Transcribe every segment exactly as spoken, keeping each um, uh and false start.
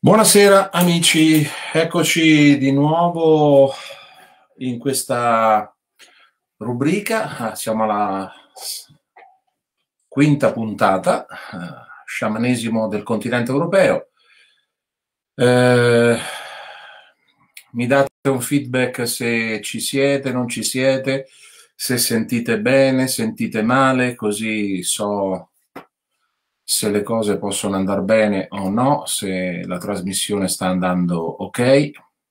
Buonasera amici, eccoci di nuovo in questa rubrica. Ah, siamo alla quinta puntata, eh, sciamanesimo del continente europeo. Eh, mi date un feedback se ci siete, non ci siete, se sentite bene, sentite male, così so se le cose possono andare bene o no, se la trasmissione sta andando ok.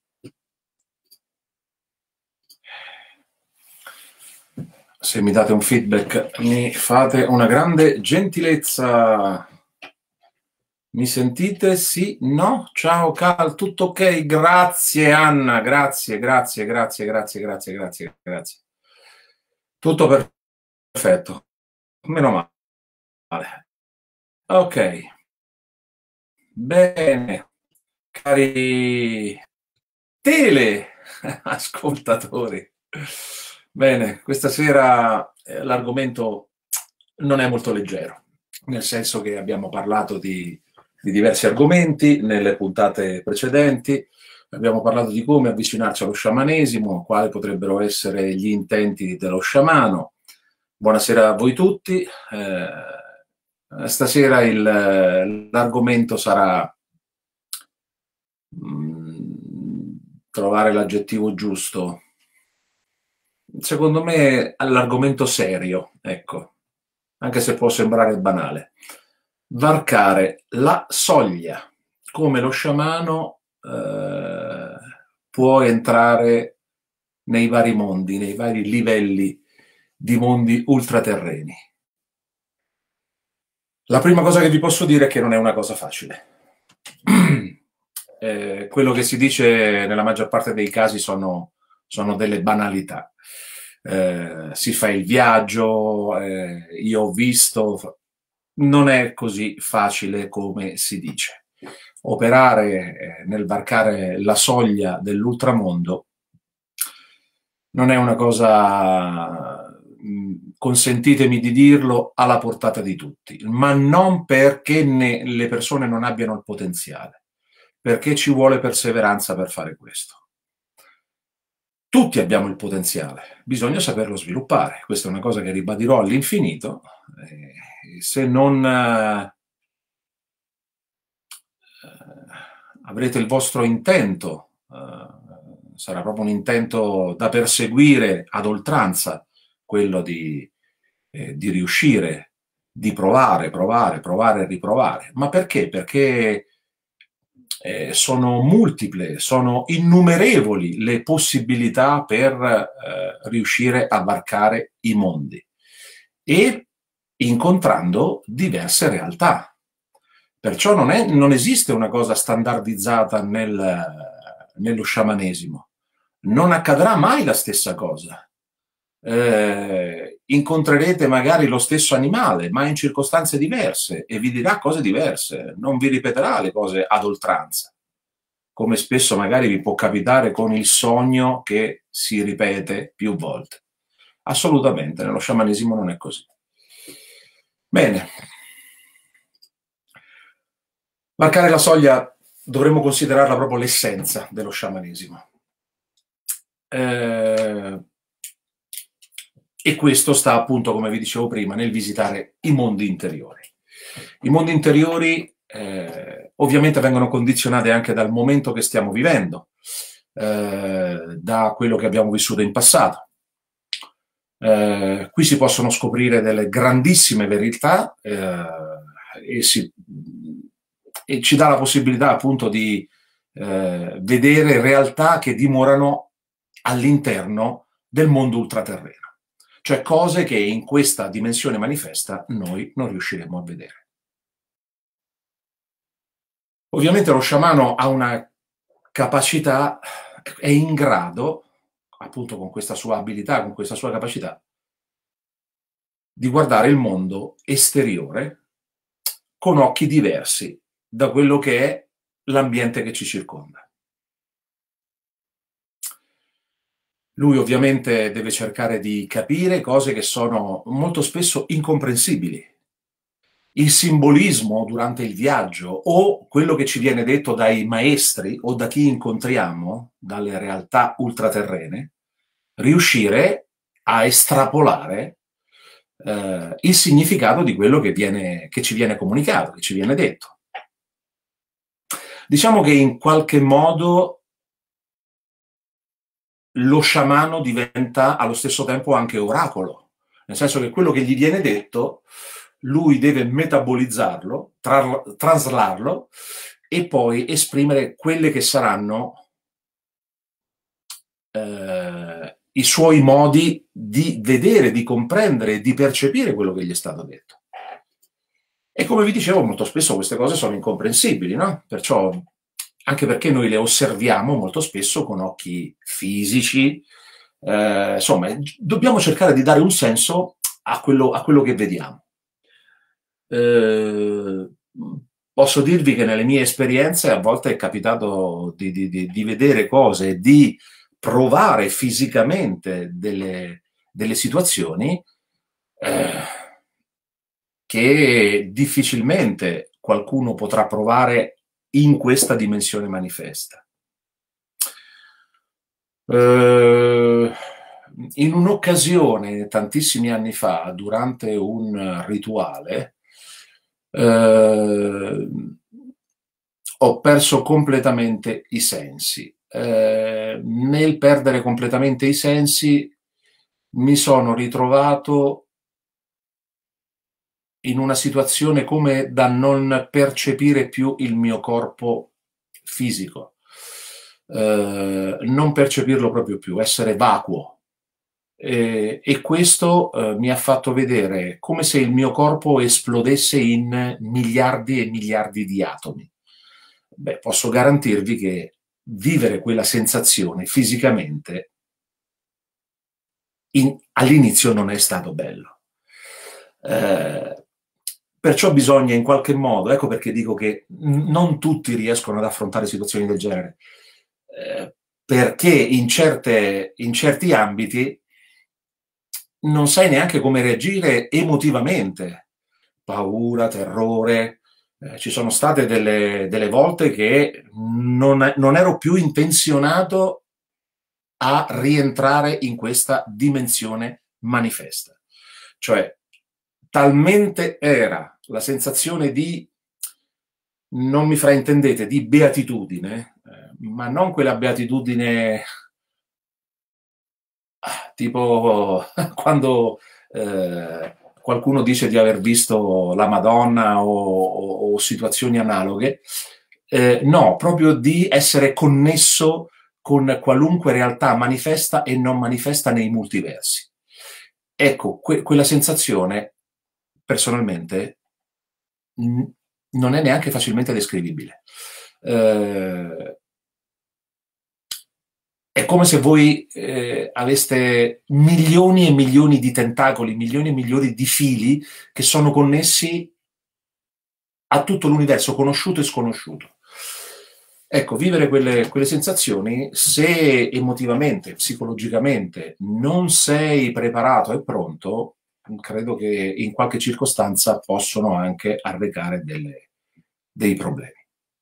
Se mi date un feedback mi fate una grande gentilezza. Mi sentite? Sì? No? Ciao Cal, tutto ok? Grazie Anna, grazie, grazie, grazie, grazie, grazie, grazie, grazie. Tutto perfetto, meno male. Ok, bene, cari tele ascoltatori. Bene, questa sera eh, l'argomento non è molto leggero, nel senso che abbiamo parlato di, di diversi argomenti nelle puntate precedenti, abbiamo parlato di come avvicinarci allo sciamanesimo, quali potrebbero essere gli intenti dello sciamano. Buonasera a voi tutti. Eh, stasera il, l'argomento sarà mh, trovare l'aggettivo giusto. Secondo me l'argomento serio, ecco, anche se può sembrare banale. Varcare la soglia, come lo sciamano eh, può entrare nei vari mondi, nei vari livelli di mondi ultraterreni. La prima cosa che vi posso dire è che non è una cosa facile. Eh, quello che si dice nella maggior parte dei casi sono, sono delle banalità. Eh, si fa il viaggio, eh, io ho visto, non è così facile come si dice. Operare eh, nel varcare la soglia dell'ultramondo non è una cosa, mh, consentitemi di dirlo, alla portata di tutti, ma non perché ne, le persone non abbiano il potenziale, perché ci vuole perseveranza per fare questo. Tutti abbiamo il potenziale, bisogna saperlo sviluppare. Questa è una cosa che ribadirò all'infinito. Eh, se non eh, avrete il vostro intento, eh, sarà proprio un intento da perseguire ad oltranza, quello di, eh, di riuscire, di provare, provare, provare e riprovare. Ma perché? Perché eh, sono multiple, sono innumerevoli le possibilità per eh, riuscire a varcare i mondi e incontrando diverse realtà. Perciò non, è, non esiste una cosa standardizzata nel, nello sciamanesimo. Non accadrà mai la stessa cosa. Eh, incontrerete magari lo stesso animale, ma in circostanze diverse, e vi dirà cose diverse, non vi ripeterà le cose ad oltranza, come spesso magari vi può capitare con il sogno che si ripete più volte. Assolutamente, nello sciamanesimo non è così. Bene. Varcare la soglia dovremmo considerarla proprio l'essenza dello sciamanesimo. Eh, e questo sta appunto, come vi dicevo prima, nel visitare i mondi interiori. I mondi interiori eh, ovviamente vengono condizionati anche dal momento che stiamo vivendo, eh, da quello che abbiamo vissuto in passato. Eh, qui si possono scoprire delle grandissime verità eh, e, si, e ci dà la possibilità appunto di eh, vedere realtà che dimorano all'interno del mondo ultraterreno, cioè cose che in questa dimensione manifesta noi non riusciremo a vedere. Ovviamente lo sciamano ha una capacità, è in grado, appunto con questa sua abilità, con questa sua capacità, di guardare il mondo esteriore con occhi diversi da quello che è l'ambiente che ci circonda. Lui ovviamente deve cercare di capire cose che sono molto spesso incomprensibili. il simbolismo durante il viaggio o quello che ci viene detto dai maestri o da chi incontriamo, dalle realtà ultraterrene, riuscire a estrapolare eh, il significato di quello che, viene, che ci viene comunicato, che ci viene detto. Diciamo che in qualche modo lo sciamano diventa allo stesso tempo anche oracolo, nel senso che quello che gli viene detto lui deve metabolizzarlo, tra, traslarlo e poi esprimere quelle che saranno eh, i suoi modi di vedere, di comprendere e di percepire quello che gli è stato detto. E come vi dicevo, molto spesso queste cose sono incomprensibili, no? Perciò, anche perché noi le osserviamo molto spesso con occhi fisici, eh, insomma, dobbiamo cercare di dare un senso a quello, a quello che vediamo. Eh, posso dirvi che nelle mie esperienze a volte è capitato di, di, di, di vedere cose, di provare fisicamente delle, delle situazioni eh, che difficilmente qualcuno potrà provare in questa dimensione manifesta. Eh, in un'occasione, tantissimi anni fa, durante un rituale, eh, ho perso completamente i sensi. Eh, nel perdere completamente i sensi mi sono ritrovato in una situazione come da non percepire più il mio corpo fisico, eh, non percepirlo proprio più, essere vacuo. Eh, e questo eh, mi ha fatto vedere come se il mio corpo esplodesse in miliardi e miliardi di atomi. Beh, posso garantirvi che vivere quella sensazione fisicamente all'inizio non è stato bello. Eh, perciò bisogna in qualche modo, ecco perché dico che non tutti riescono ad affrontare situazioni del genere, eh, perché in, certe, in certi ambiti non sai neanche come reagire emotivamente. Paura, terrore. Eh, ci sono state delle, delle volte che non, non ero più intenzionato a rientrare in questa dimensione manifesta. Cioè, talmente era la sensazione di, non mi fraintendete, di beatitudine, eh, ma non quella beatitudine tipo quando eh, qualcuno dice di aver visto la Madonna o, o, o situazioni analoghe, eh, no, proprio di essere connesso con qualunque realtà manifesta e non manifesta nei multiversi. Ecco, que- quella sensazione, personalmente, mh, non è neanche facilmente descrivibile. Eh, È come se voi eh, aveste milioni e milioni di tentacoli, milioni e milioni di fili che sono connessi a tutto l'universo, conosciuto e sconosciuto. Ecco, vivere quelle, quelle sensazioni, se emotivamente, psicologicamente non sei preparato e pronto, credo che in qualche circostanza possono anche arrecare delle, dei problemi.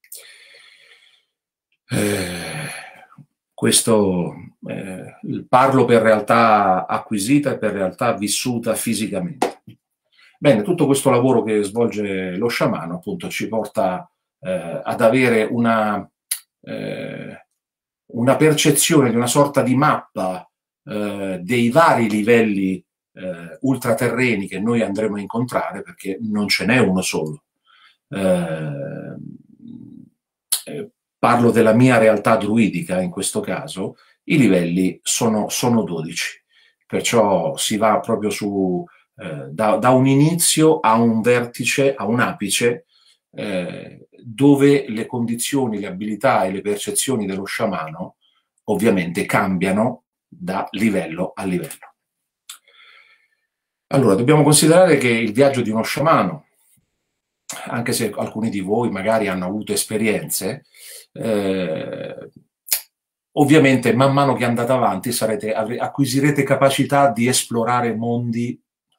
Eh, questo eh, parlo per realtà acquisita e per realtà vissuta fisicamente. Bene, tutto questo lavoro che svolge lo sciamano appunto ci porta eh, ad avere una, eh, una percezione di una sorta di mappa eh, dei vari livelli eh, ultraterreni che noi andremo a incontrare, perché non ce n'è uno solo. Eh, eh, parlo della mia realtà druidica in questo caso, i livelli sono, sono dodici, perciò si va proprio su, eh, da, da un inizio a un vertice, a un apice, eh, dove le condizioni, le abilità e le percezioni dello sciamano ovviamente cambiano da livello a livello. Allora, dobbiamo considerare che il viaggio di uno sciamano, anche se alcuni di voi magari hanno avuto esperienze, eh, ovviamente man mano che andate avanti sarete, acquisirete capacità di esplorare mondi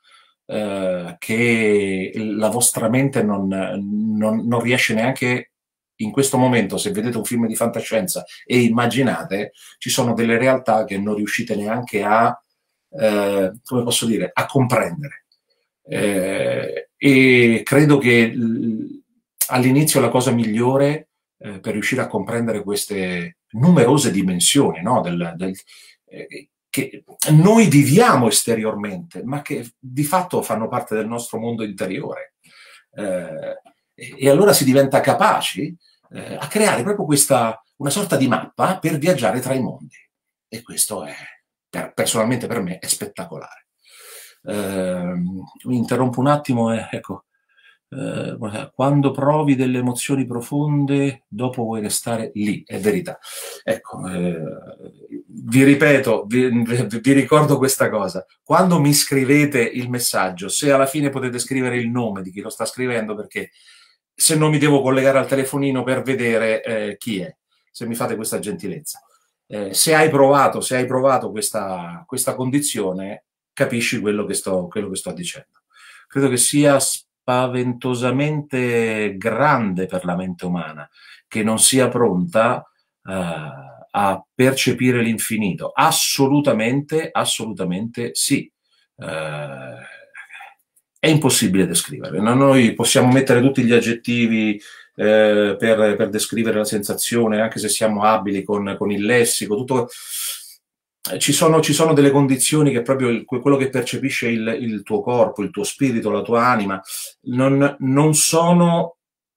eh, che la vostra mente non, non, non riesce neanche in questo momento, se vedete un film di fantascienza e immaginate, ci sono delle realtà che non riuscite neanche a, eh, come posso dire, a comprendere. Eh, e credo che all'inizio la cosa migliore eh, per riuscire a comprendere queste numerose dimensioni, no, del, del, eh, che noi viviamo esteriormente, ma che di fatto fanno parte del nostro mondo interiore. Eh, e allora si diventa capaci eh, a creare proprio questa, una sorta di mappa per viaggiare tra i mondi. E questo è, per, personalmente per me, è spettacolare. Eh, mi interrompo un attimo e ecco, eh, quando provi delle emozioni profonde, dopo vuoi restare lì, è verità. Ecco, eh, vi ripeto, vi, vi ricordo questa cosa. Quando mi scrivete il messaggio, se alla fine potete scrivere il nome di chi lo sta scrivendo, perché se non mi devo collegare al telefonino per vedere eh, chi è, se mi fate questa gentilezza. Eh, se hai provato, se hai provato questa, questa condizione, capisci quello che, sto, quello che sto dicendo. Credo che sia spaventosamente grande per la mente umana, che non sia pronta eh, a percepire l'infinito. Assolutamente, assolutamente sì. Eh, è impossibile descrivere. No? Noi possiamo mettere tutti gli aggettivi eh, per, per descrivere la sensazione, anche se siamo abili con, con il lessico, tutto. Ci sono, ci sono delle condizioni che proprio il, quello che percepisce il, il tuo corpo, il tuo spirito, la tua anima, non, non sono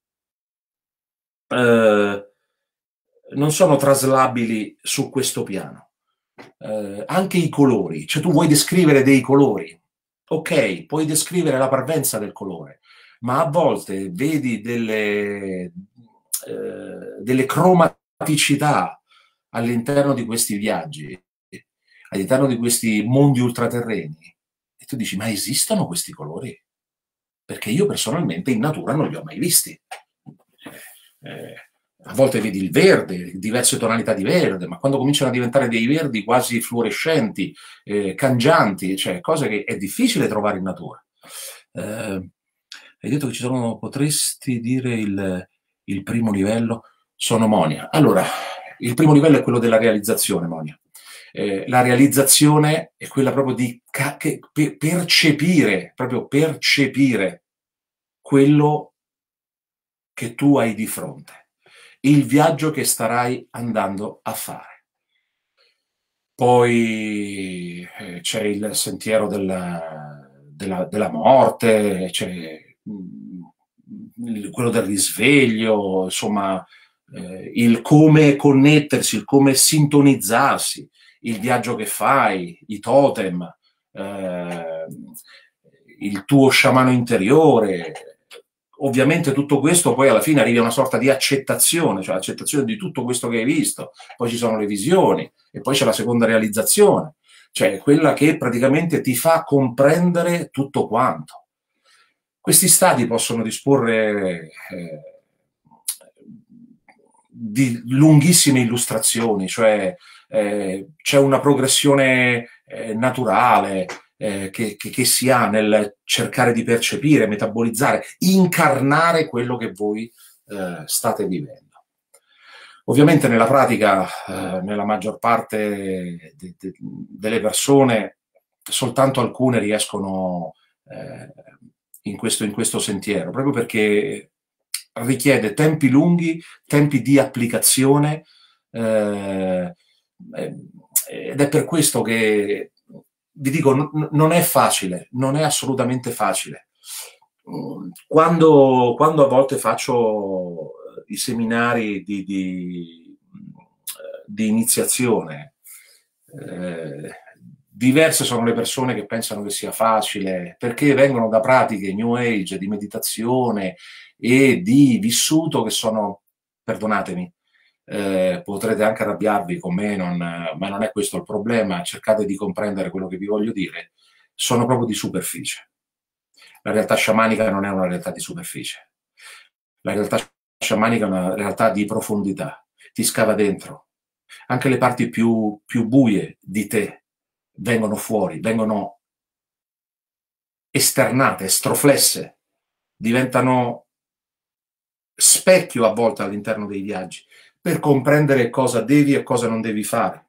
eh, non sono traslabili su questo piano. Eh, anche i colori, cioè tu vuoi descrivere dei colori, ok, puoi descrivere la parvenza del colore, ma a volte vedi delle, eh, delle cromaticità all'interno di questi viaggi, all'interno di questi mondi ultraterreni, e tu dici, ma esistono questi colori? Perché io personalmente in natura non li ho mai visti. Eh, eh, a volte vedi il verde, diverse tonalità di verde, ma quando cominciano a diventare dei verdi quasi fluorescenti, eh, cangianti, cioè cose che è difficile trovare in natura. Eh, hai detto che ci sono, potresti dire il, il primo livello? Sono Monia. Allora, il primo livello è quello della realizzazione, Monia. Eh, la realizzazione è quella proprio di ca- che, per percepire, proprio percepire quello che tu hai di fronte, il viaggio che starai andando a fare. Poi eh, c'è il sentiero della, della, della morte, c'è mh, quello del risveglio, insomma, eh, il come connettersi, il come sintonizzarsi, il viaggio che fai, i totem, eh, il tuo sciamano interiore. Ovviamente tutto questo poi alla fine arrivi a una sorta di accettazione, cioè accettazione di tutto questo che hai visto, poi ci sono le visioni e poi c'è la seconda realizzazione, cioè quella che praticamente ti fa comprendere tutto quanto. Questi stati possono disporre eh, di lunghissime illustrazioni, cioè eh, c'è una progressione eh, naturale, eh, che, che, che si ha nel cercare di percepire, metabolizzare, incarnare quello che voi eh, state vivendo. Ovviamente nella pratica, eh, nella maggior parte de, de, delle persone, soltanto alcune riescono eh, in, questo, in questo sentiero, proprio perché richiede tempi lunghi, tempi di applicazione, eh, ed è per questo che vi dico, n- non è facile, non è assolutamente facile. Quando, quando a volte faccio i seminari di, di, di iniziazione, eh, diverse sono le persone che pensano che sia facile, perché vengono da pratiche New Age, di meditazione e di vissuto che sono, perdonatemi, eh, potrete anche arrabbiarvi con me, non, ma non è questo il problema, cercate di comprendere quello che vi voglio dire, sono proprio di superficie. La realtà sciamanica non è una realtà di superficie, la realtà sciamanica è una realtà di profondità, ti scava dentro, anche le parti più, più buie di te vengono fuori, vengono esternate, estroflesse, diventano specchio a volte all'interno dei viaggi, per comprendere cosa devi e cosa non devi fare.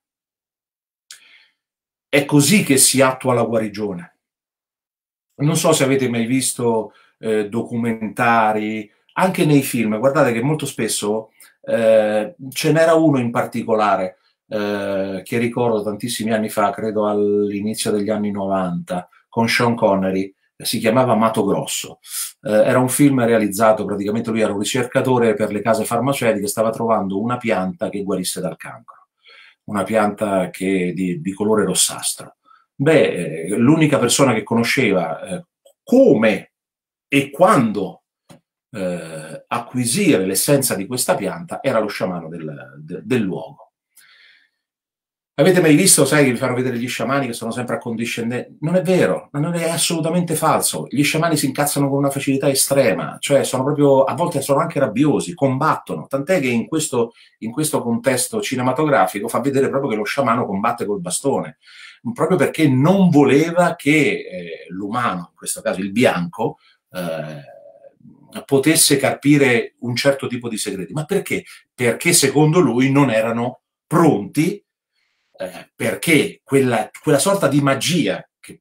È così che si attua la guarigione. Non so se avete mai visto eh, documentari, anche nei film, guardate che molto spesso eh, ce n'era uno in particolare eh, che ricordo tantissimi anni fa, credo all'inizio degli anni novanta, con Sean Connery, si chiamava Mato Grosso. Eh, era un film realizzato, praticamente lui era un ricercatore per le case farmaceutiche, stava trovando una pianta che guarisse dal cancro, una pianta che, di, di colore rossastro. Beh, eh, l'unica persona che conosceva eh, come e quando eh, acquisire l'essenza di questa pianta era lo sciamano del, de, del luogo. Avete mai visto, sai, che vi fanno vedere gli sciamani che sono sempre accondiscendenti? Non è vero, non è assolutamente falso. Gli sciamani si incazzano con una facilità estrema, cioè sono proprio, a volte sono anche rabbiosi, combattono, tant'è che in questo, in questo contesto cinematografico fa vedere proprio che lo sciamano combatte col bastone, proprio perché non voleva che eh, l'umano, in questo caso il bianco, eh, potesse carpire un certo tipo di segreti. Ma perché? Perché secondo lui non erano pronti, eh, perché quella, quella sorta di magia, che,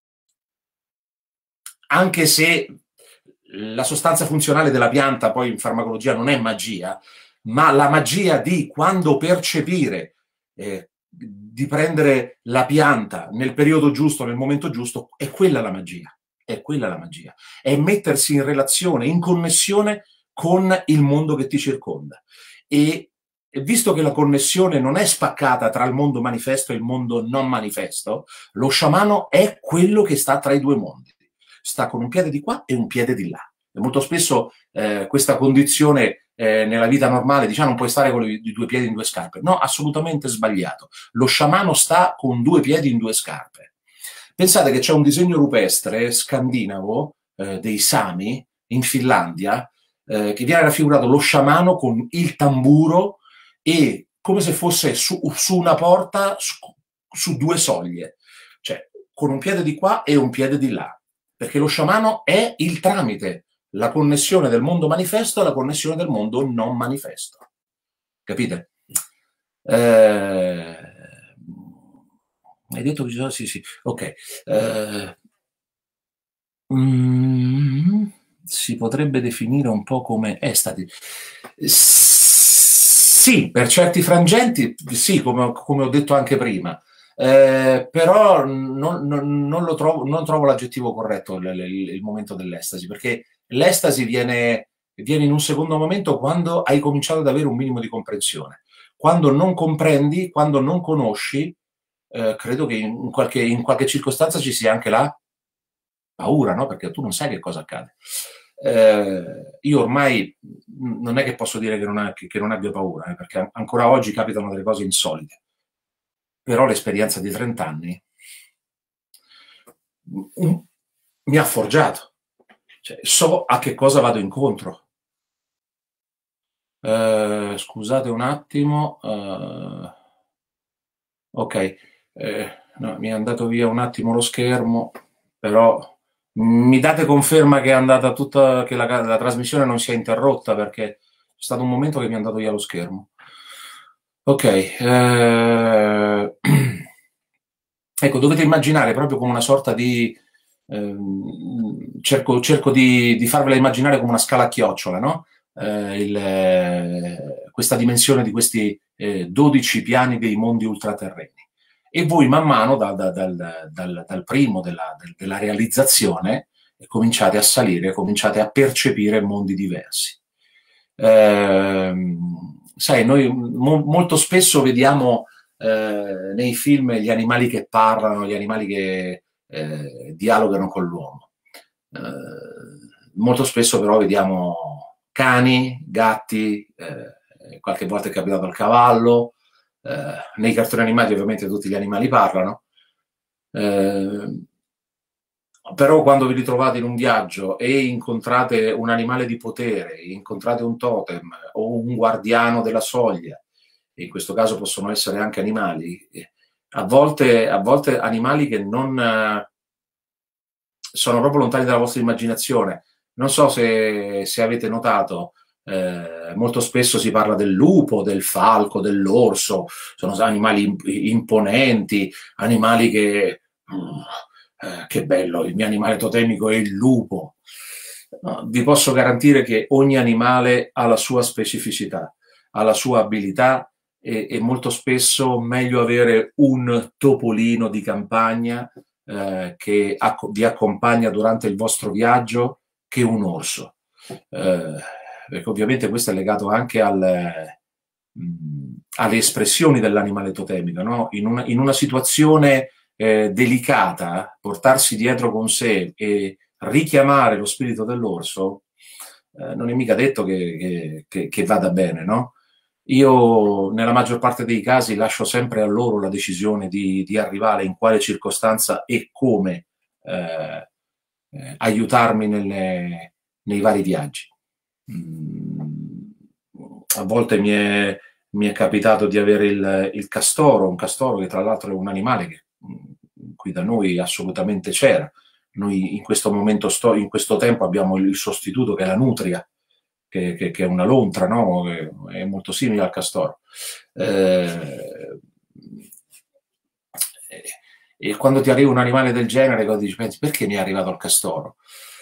anche se la sostanza funzionale della pianta poi in farmacologia non è magia, ma la magia di quando percepire, eh, di prendere la pianta nel periodo giusto, nel momento giusto, è quella la magia. È quella la magia. È mettersi in relazione, in connessione con il mondo che ti circonda. E visto che la connessione non è spaccata tra il mondo manifesto e il mondo non manifesto, lo sciamano è quello che sta tra i due mondi. Sta con un piede di qua e un piede di là. E molto spesso eh, questa condizione eh, nella vita normale, diciamo, non puoi stare con i due piedi in due scarpe. No, assolutamente sbagliato. Lo sciamano sta con due piedi in due scarpe. Pensate che c'è un disegno rupestre scandinavo eh, dei Sami in Finlandia eh, che viene raffigurato lo sciamano con il tamburo e come se fosse su, su una porta su, su due soglie, cioè con un piede di qua e un piede di là, perché lo sciamano è il tramite, la connessione del mondo manifesto e la connessione del mondo non manifesto. Capite? Eh, hai detto che sì, sì, ok. Eh, mm, si potrebbe definire un po' come estati. Sì, per certi frangenti, sì, come, come ho detto anche prima, eh, però non, non, non, lo trovo, non trovo l'aggettivo corretto il, il, il momento dell'estasi, perché l'estasi viene, viene in un secondo momento quando hai cominciato ad avere un minimo di comprensione. Quando non comprendi, quando non conosci, eh, credo che in qualche, in qualche circostanza ci sia anche la paura, no? Perché tu non sai che cosa accade. Eh, io ormai non è che posso dire che non, ha, che, che non abbia paura, eh, perché ancora oggi capitano delle cose insolite, però l'esperienza di trenta anni um, mi ha forgiato, cioè, so a che cosa vado incontro. Eh, scusate un attimo, eh, ok, eh, no, mi è andato via un attimo lo schermo, però mi date conferma che è andata tutta, che la, la trasmissione non si è interrotta, perché c'è stato un momento che mi è andato via lo schermo. Ok, eh, ecco, dovete immaginare proprio come una sorta di ehm, cerco, cerco di, di farvela immaginare come una scala a chiocciola, no? Eh, il, eh, questa dimensione di questi eh, dodici piani dei mondi ultraterreni. E voi man mano da, da, dal, dal, dal primo della, del, della realizzazione cominciate a salire, cominciate a percepire mondi diversi. Eh, sai, noi mo, molto spesso vediamo eh, nei film gli animali che parlano, gli animali che eh, dialogano con l'uomo. Eh, molto spesso però vediamo cani, gatti, eh, qualche volta è capitato al cavallo. Eh, nei cartoni animati ovviamente tutti gli animali parlano, eh, però quando vi ritrovate in un viaggio e incontrate un animale di potere, incontrate un totem o un guardiano della soglia, in questo caso possono essere anche animali, a volte, a volte animali che non, sono proprio lontani dalla vostra immaginazione. Non so se, se avete notato, eh, molto spesso si parla del lupo, del falco, dell'orso, sono animali imp- imponenti, animali che... mm, eh, che bello, il mio animale totemico è il lupo. No, vi posso garantire che ogni animale ha la sua specificità, ha la sua abilità e, e molto spesso meglio avere un topolino di campagna eh, che acc- vi accompagna durante il vostro viaggio che un orso. Eh, perché ovviamente questo è legato anche al, mh, alle espressioni dell'animale totemico, no? In una, in una situazione eh, delicata, portarsi dietro con sé e richiamare lo spirito dell'orso, eh, non è mica detto che, che, che, che vada bene, no? Io nella maggior parte dei casi lascio sempre a loro la decisione di, di arrivare in quale circostanza e come eh, eh, aiutarmi nelle, nei vari viaggi. Mm, a volte mi è, mi è capitato di avere il, il castoro, un castoro che tra l'altro è un animale che mm, qui da noi assolutamente c'era. Noi in questo momento, sto, in questo tempo abbiamo il sostituto che è la nutria, che, che, che è una lontra, no? Che è molto simile al castoro. Eh, e quando ti arriva un animale del genere, dici, pensi, perché mi è arrivato il castoro?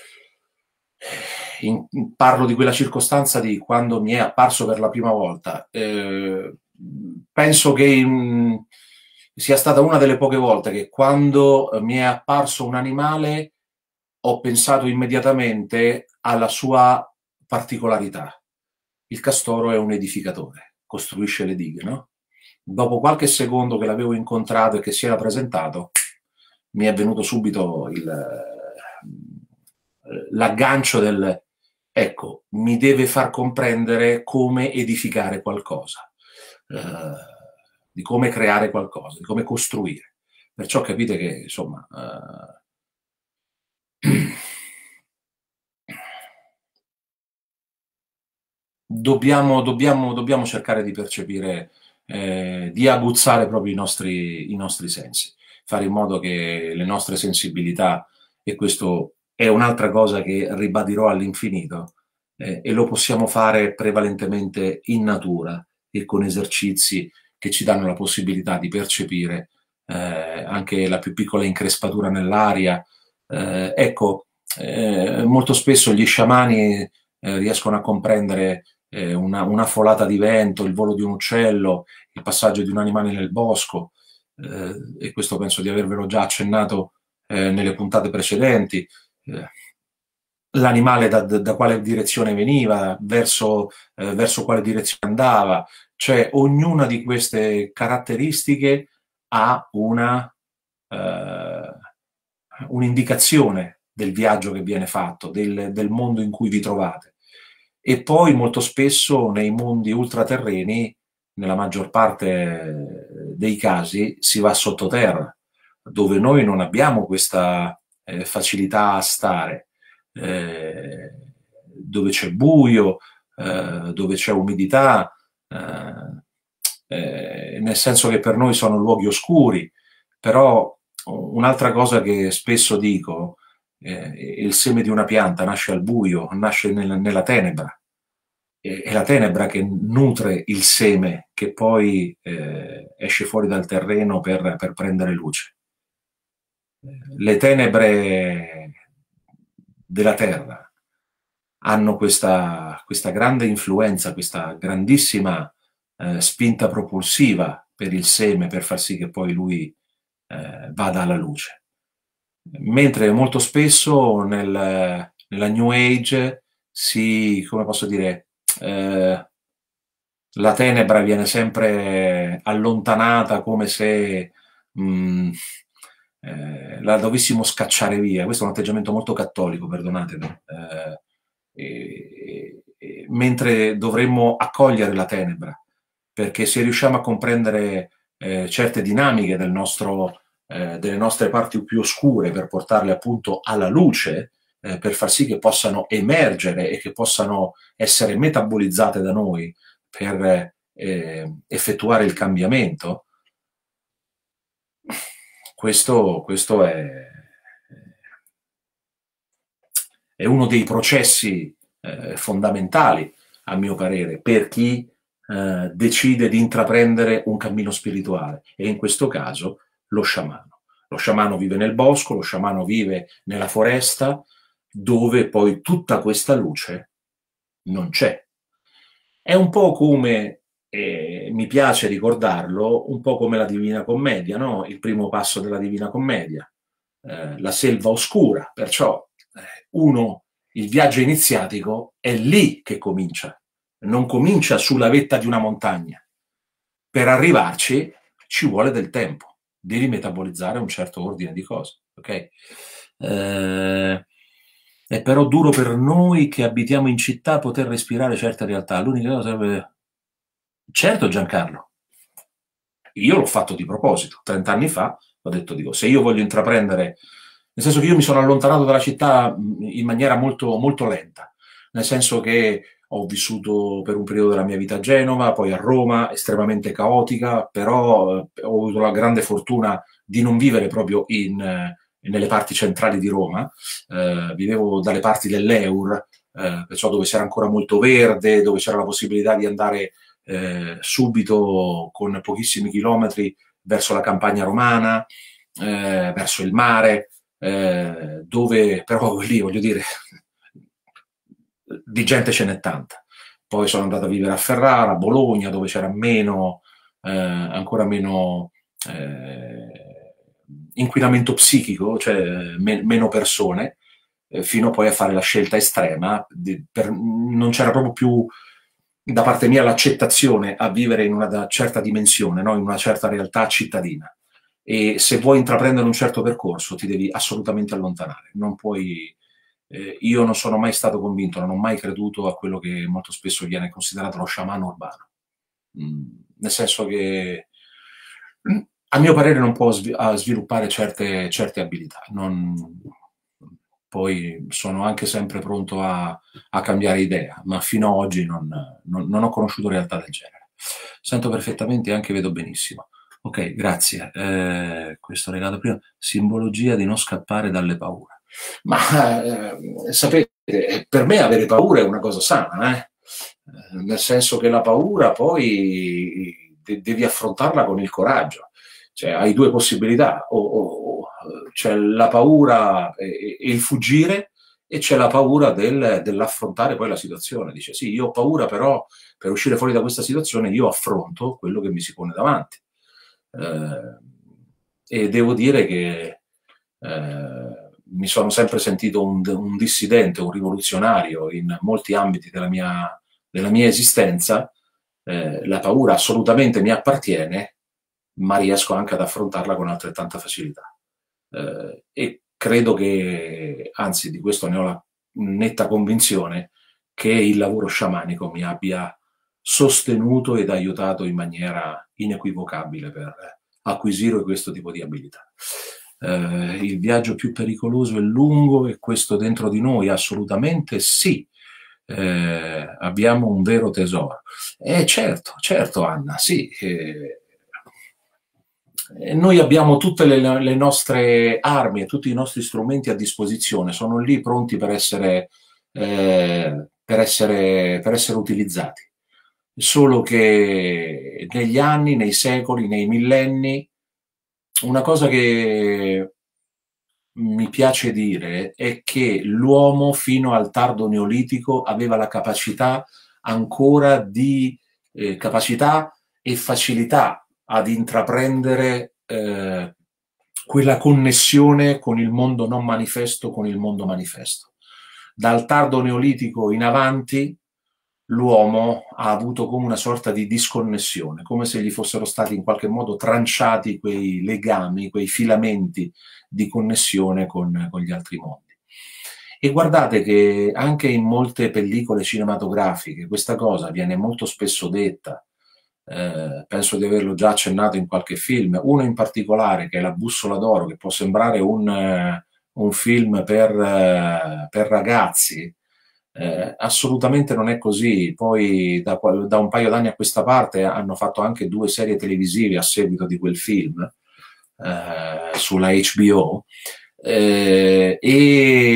In, in, parlo di quella circostanza di quando mi è apparso per la prima volta. Eh, penso che in, sia stata una delle poche volte che quando mi è apparso un animale ho pensato immediatamente alla sua particolarità. Il castoro è un edificatore, costruisce le dighe, no? Dopo qualche secondo che l'avevo incontrato e che si era presentato, mi è venuto subito il, l'aggancio del ecco, mi deve far comprendere come edificare qualcosa, eh, di come creare qualcosa, di come costruire. Perciò capite che, insomma, eh, dobbiamo, dobbiamo, dobbiamo cercare di percepire, eh, di aguzzare proprio i nostri, i nostri sensi, fare in modo che le nostre sensibilità, e questo è un'altra cosa che ribadirò all'infinito, eh, e lo possiamo fare prevalentemente in natura e con esercizi che ci danno la possibilità di percepire eh, anche la più piccola increspatura nell'aria. Eh, ecco, eh, molto spesso gli sciamani eh, riescono a comprendere eh, una, una folata di vento, il volo di un uccello, il passaggio di un animale nel bosco, eh, e questo penso di avervelo già accennato eh, nelle puntate precedenti. Eh, l'animale da, da, da quale direzione veniva, verso, eh, verso quale direzione andava, cioè ognuna di queste caratteristiche ha una, eh, un'indicazione del viaggio che viene fatto, del, del mondo in cui vi trovate. E poi molto spesso nei mondi ultraterreni, nella maggior parte dei casi, si va sottoterra, dove noi non abbiamo questa eh, facilità a stare, eh, dove c'è buio, eh, dove c'è umidità, eh, eh, nel senso che per noi sono luoghi oscuri. Però un'altra cosa che spesso dico, eh, il seme di una pianta nasce al buio, nasce nel, nella tenebra. È la tenebra che nutre il seme che poi eh, esce fuori dal terreno per, per prendere luce. Le tenebre della terra hanno questa, questa grande influenza, questa grandissima eh, spinta propulsiva per il seme, per far sì che poi lui eh, vada alla luce. Mentre molto spesso nel, nella New Age si, come posso dire, eh, la tenebra viene sempre allontanata come se mh, eh, la dovessimo scacciare via. Questo è un atteggiamento molto cattolico, perdonatemi. Eh, e, e, mentre dovremmo accogliere la tenebra, perché se riusciamo a comprendere eh, certe dinamiche del nostro, eh, delle nostre parti più oscure per portarle appunto alla luce, eh, per far sì che possano emergere e che possano essere metabolizzate da noi per eh, effettuare il cambiamento, questo, questo è, è uno dei processi eh, fondamentali, a mio parere, per chi eh, decide di intraprendere un cammino spirituale, e in questo caso lo sciamano. Lo sciamano vive nel bosco, lo sciamano vive nella foresta, dove poi tutta questa luce non c'è. È un po' come, eh, mi piace ricordarlo, un po' come la Divina Commedia, no? Il primo passo della Divina Commedia, eh, la selva oscura, perciò eh, uno, il viaggio iniziatico è lì che comincia, non comincia sulla vetta di una montagna. Per arrivarci ci vuole del tempo, devi metabolizzare un certo ordine di cose, ok? Eh, è però duro per noi che abitiamo in città poter respirare certe realtà. L'unica cosa sarebbe... Certo, Giancarlo, io l'ho fatto di proposito. trent'anni fa ho detto, dico, se io voglio intraprendere... Nel senso che io mi sono allontanato dalla città in maniera molto, molto lenta, nel senso che ho vissuto per un periodo della mia vita a Genova, poi a Roma, estremamente caotica, però eh, ho avuto la grande fortuna di non vivere proprio in, eh, nelle parti centrali di Roma, eh, vivevo dalle parti dell'Eur, eh, perciò dove c'era ancora molto verde, dove c'era la possibilità di andare eh, subito con pochissimi chilometri verso la campagna romana, eh, verso il mare, eh, dove però lì, voglio dire, di gente ce n'è tanta. Poi sono andato a vivere a Ferrara, a Bologna, dove c'era meno, eh, ancora meno eh, inquinamento psichico, cioè me meno persone, eh, fino poi a fare la scelta estrema. Di, per, non c'era proprio più da parte mia l'accettazione a vivere in una certa dimensione, no? In una certa realtà cittadina. E se vuoi intraprendere un certo percorso ti devi assolutamente allontanare, non puoi... Eh, io non sono mai stato convinto, non ho mai creduto a quello che molto spesso viene considerato lo sciamano urbano. Mm, nel senso che, mm, a mio parere, non può svi sviluppare certe, certe abilità. Non, poi sono anche sempre pronto a, a cambiare idea, ma fino ad oggi non, non, non ho conosciuto realtà del genere. Sento perfettamente e anche vedo benissimo. Ok, grazie. Eh, questo legato prima, simbologia di non scappare dalle paure. Ma eh, sapete, per me avere paura è una cosa sana, eh? Nel senso che la paura poi de devi affrontarla con il coraggio. Cioè, hai due possibilità, o, o c'è la paura e, e il fuggire, e c'è la paura del, dell'affrontare poi la situazione. Dice, sì, io ho paura, però per uscire fuori da questa situazione io affronto quello che mi si pone davanti. Eh, e devo dire che eh, mi sono sempre sentito un, un dissidente, un rivoluzionario in molti ambiti della mia, della mia esistenza. Eh, la paura assolutamente mi appartiene, ma riesco anche ad affrontarla con altrettanta facilità. Eh, e credo che, anzi di questo ne ho la netta convinzione, che il lavoro sciamanico mi abbia sostenuto ed aiutato in maniera inequivocabile per acquisire questo tipo di abilità. Eh, il viaggio più pericoloso è lungo, e questo dentro di noi assolutamente sì. Eh, abbiamo un vero tesoro. Eh, certo, certo Anna, sì. Eh, noi abbiamo tutte le, le nostre armi e tutti i nostri strumenti a disposizione, sono lì pronti per essere, eh, per essere, per essere utilizzati. Solo che negli anni, nei secoli, nei millenni, una cosa che mi piace dire è che l'uomo fino al tardo neolitico aveva la capacità ancora di eh, capacità e facilità ad intraprendere eh, quella connessione con il mondo non manifesto, con il mondo manifesto. Dal tardo neolitico in avanti l'uomo ha avuto come una sorta di disconnessione, come se gli fossero stati in qualche modo tranciati quei legami, quei filamenti di connessione con, con gli altri mondi. E guardate che anche in molte pellicole cinematografiche questa cosa viene molto spesso detta. Eh, penso di averlo già accennato in qualche film, uno in particolare che è La bussola d'oro, che può sembrare un, uh, un film per, uh, per ragazzi. Eh, assolutamente non è così. Poi da, da un paio d'anni a questa parte hanno fatto anche due serie televisive a seguito di quel film eh, sulla H B O, eh, e lì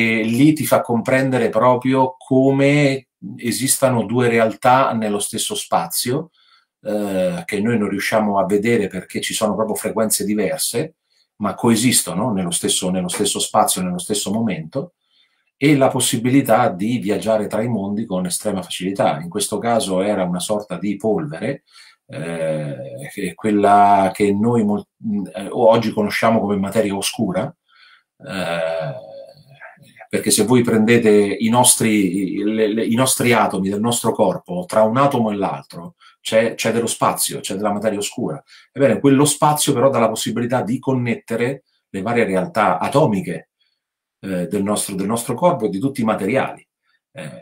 lì ti fa comprendere proprio come esistano due realtà nello stesso spazio, eh, che noi non riusciamo a vedere perché ci sono proprio frequenze diverse, ma coesistono nello stesso, nello stesso spazio, nello stesso momento, e la possibilità di viaggiare tra i mondi con estrema facilità. In questo caso era una sorta di polvere, eh, quella che noi eh, oggi conosciamo come materia oscura, eh, perché se voi prendete i nostri, le, le, i nostri atomi del nostro corpo, tra un atomo e l'altro c'è, c'è dello spazio, c'è della materia oscura. Ebbene, quello spazio però dà la possibilità di connettere le varie realtà atomiche eh, del, nostro, del nostro corpo e di tutti i materiali. Eh,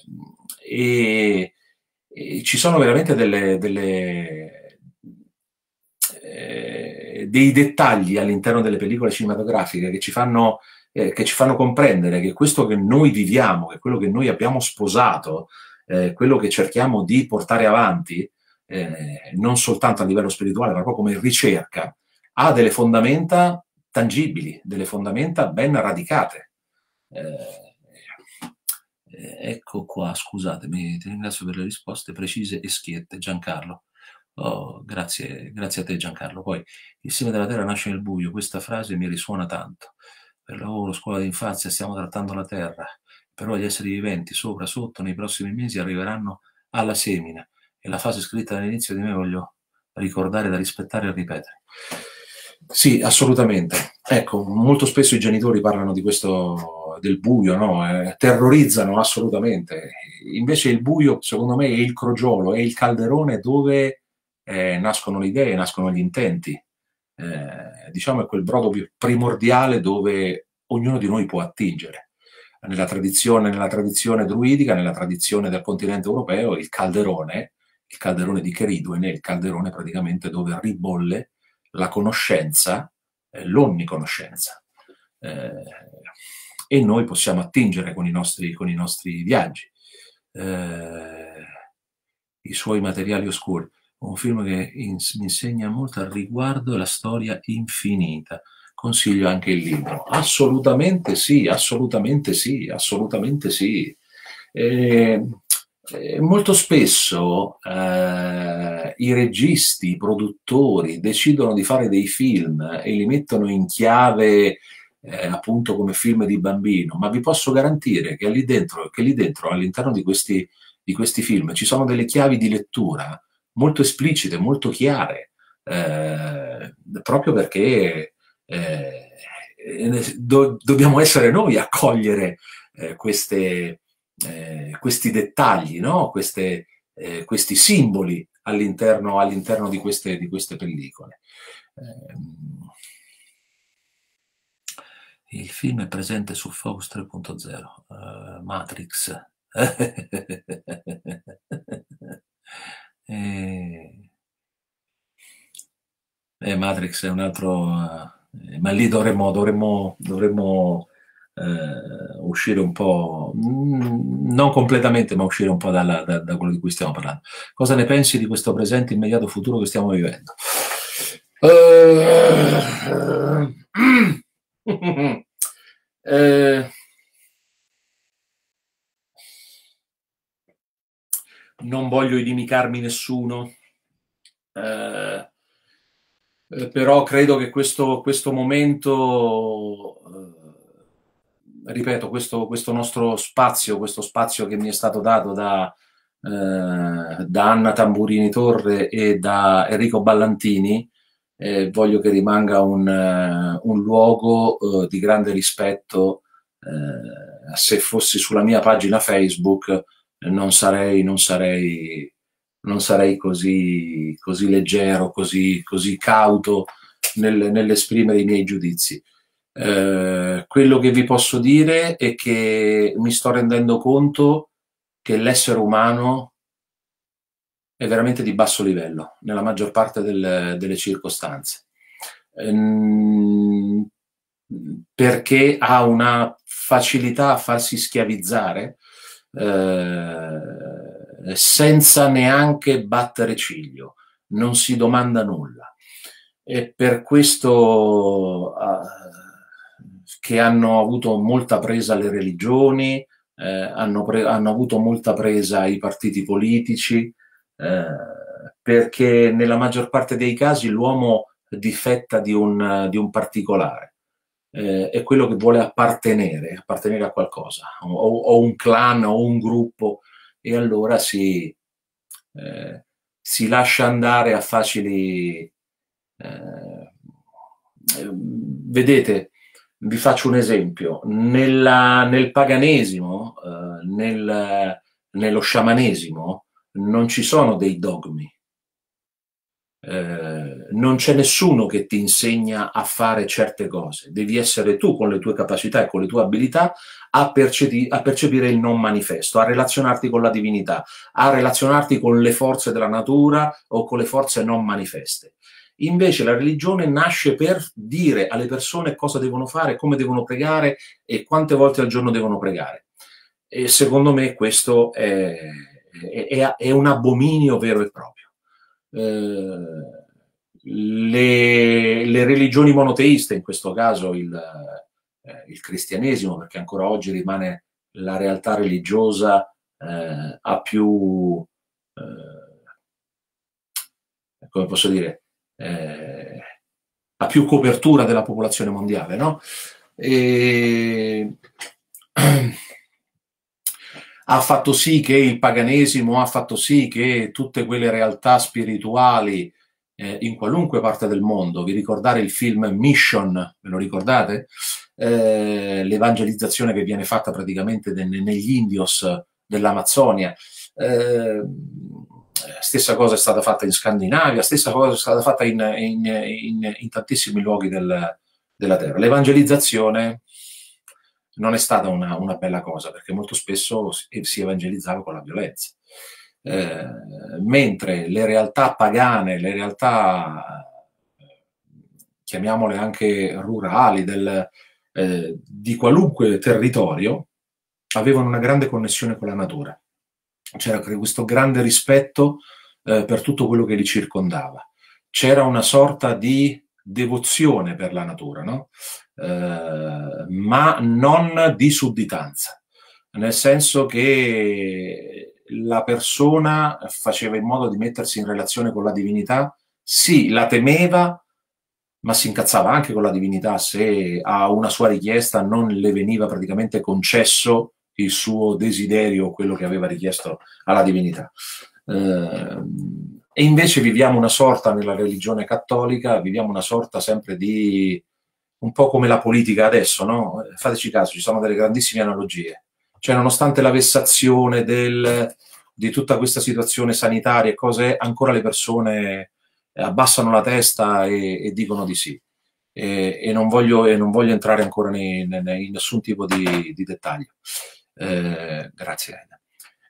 e, e ci sono veramente delle, delle, eh, dei dettagli all'interno delle pellicole cinematografiche che ci fanno Eh, che ci fanno comprendere che questo che noi viviamo, che quello che noi abbiamo sposato, eh, quello che cerchiamo di portare avanti, eh, non soltanto a livello spirituale, ma proprio come ricerca, ha delle fondamenta tangibili, delle fondamenta ben radicate. Eh, eh, ecco qua, scusatemi, ti ringrazio per le risposte precise e schiette, Giancarlo. Oh, grazie, grazie a te, Giancarlo. Poi, il seme della terra nasce nel buio, questa frase mi risuona tanto. Per lavoro, scuola d'infanzia, stiamo trattando la terra, però gli esseri viventi sopra, sotto, nei prossimi mesi arriveranno alla semina, e la fase scritta all'inizio di me voglio ricordare, da rispettare e ripetere. Sì, assolutamente. Ecco, molto spesso i genitori parlano di questo, del buio, no? Eh, terrorizzano assolutamente. Invece il buio, secondo me, è il crogiolo, è il calderone dove eh, nascono le idee, nascono gli intenti. Eh, diciamo è quel brodo primordiale dove ognuno di noi può attingere. Nella tradizione, nella tradizione druidica, nella tradizione del continente europeo, il calderone, il calderone di Keriduen è il calderone praticamente dove ribolle la conoscenza, eh, l'onniconoscenza. Eh, e noi possiamo attingere con i nostri, con i nostri viaggi. Eh, i suoi materiali oscuri. Un film che in, mi insegna molto al riguardo, la storia infinita. Consiglio anche il libro. Assolutamente sì, assolutamente sì, assolutamente sì. Eh, eh, molto spesso eh, i registi, i produttori decidono di fare dei film e li mettono in chiave eh, appunto come film di bambino, ma vi posso garantire che lì dentro, che lì dentro all'interno di questi, di questi film ci sono delle chiavi di lettura molto esplicite, molto chiare, eh, proprio perché eh, do, dobbiamo essere noi a cogliere eh, queste, eh, questi dettagli, no? Queste, eh, questi simboli all'interno, all'interno di, queste, di queste pellicole. Eh, il film è presente su Focus tre punto zero, uh, Matrix. e... Eh, Matrix è un altro, eh, ma lì dovremmo, dovremmo, dovremmo eh, uscire un po', mm, non completamente, ma uscire un po' dalla, da, da quello di cui stiamo parlando. Cosa ne pensi di questo presente immediato futuro che stiamo vivendo? Uh, eh, non voglio inimicarmi nessuno. Eh, Eh, però credo che questo, questo momento, eh, ripeto, questo, questo nostro spazio, questo spazio che mi è stato dato da, eh, da Anna Tamburini Torre e da Enrico Ballantini, eh, voglio che rimanga un, uh, un luogo uh, di grande rispetto. Eh, se fossi sulla mia pagina Facebook non sarei, non sarei non sarei così, così leggero, così, così cauto nel, nell'esprimere i miei giudizi. Eh, quello che vi posso dire è che mi sto rendendo conto che l'essere umano è veramente di basso livello nella maggior parte del, delle circostanze. Ehm, perché ha una facilità a farsi schiavizzare eh, senza neanche battere ciglio, non si domanda nulla. E per questo uh, che hanno avuto molta presa alle religioni, eh, hanno, pre- hanno avuto molta presa ai partiti politici, eh, perché nella maggior parte dei casi l'uomo difetta di un, di un particolare. Eh, è quello che vuole appartenere, appartenere a qualcosa, o, o un clan o un gruppo, e allora si, eh, si lascia andare a facili... Eh, vedete, vi faccio un esempio. Nella, nel paganesimo, eh, nel, nello sciamanesimo, non ci sono dei dogmi. Eh, non c'è nessuno che ti insegna a fare certe cose, devi essere tu con le tue capacità e con le tue abilità a, percepi- a percepire il non manifesto, a relazionarti con la divinità, a relazionarti con le forze della natura o con le forze non manifeste. Invece la religione nasce per dire alle persone cosa devono fare, come devono pregare e quante volte al giorno devono pregare. E secondo me questo è, è, è un abominio vero e proprio. Eh, le, le religioni monoteiste, in questo caso il, eh, il cristianesimo, perché ancora oggi rimane la realtà religiosa eh, a più, eh, come posso dire, eh, a più copertura della popolazione mondiale, no? E ha fatto sì che il paganesimo ha fatto sì che tutte quelle realtà spirituali eh, in qualunque parte del mondo, vi ricordate il film Mission, ve lo ricordate? Eh, l'evangelizzazione che viene fatta praticamente de- negli indios dell'Amazzonia. Eh, stessa cosa è stata fatta in Scandinavia, stessa cosa è stata fatta in, in, in, in tantissimi luoghi del, della terra. L'evangelizzazione non è stata una, una bella cosa, perché molto spesso si, si evangelizzava con la violenza. Eh, mentre le realtà pagane, le realtà, chiamiamole anche rurali, del, eh, di qualunque territorio, avevano una grande connessione con la natura. C'era questo grande rispetto eh, per tutto quello che li circondava. C'era una sorta di devozione per la natura, no? Eh, ma non di sudditanza, nel senso che la persona faceva in modo di mettersi in relazione con la divinità, sì, la temeva, ma si incazzava anche con la divinità se a una sua richiesta non le veniva praticamente concesso il suo desiderio, quello che aveva richiesto alla divinità. Eh, e invece viviamo una sorta, nella religione cattolica, viviamo una sorta sempre di, un po' come la politica adesso, no? Fateci caso, ci sono delle grandissime analogie. Cioè, nonostante la vessazione del, di tutta questa situazione sanitaria e cose, ancora le persone abbassano la testa e, e dicono di sì. E, e, non voglio, e non voglio entrare ancora nei, nei, in nessun tipo di, di dettaglio. Eh, grazie Aida.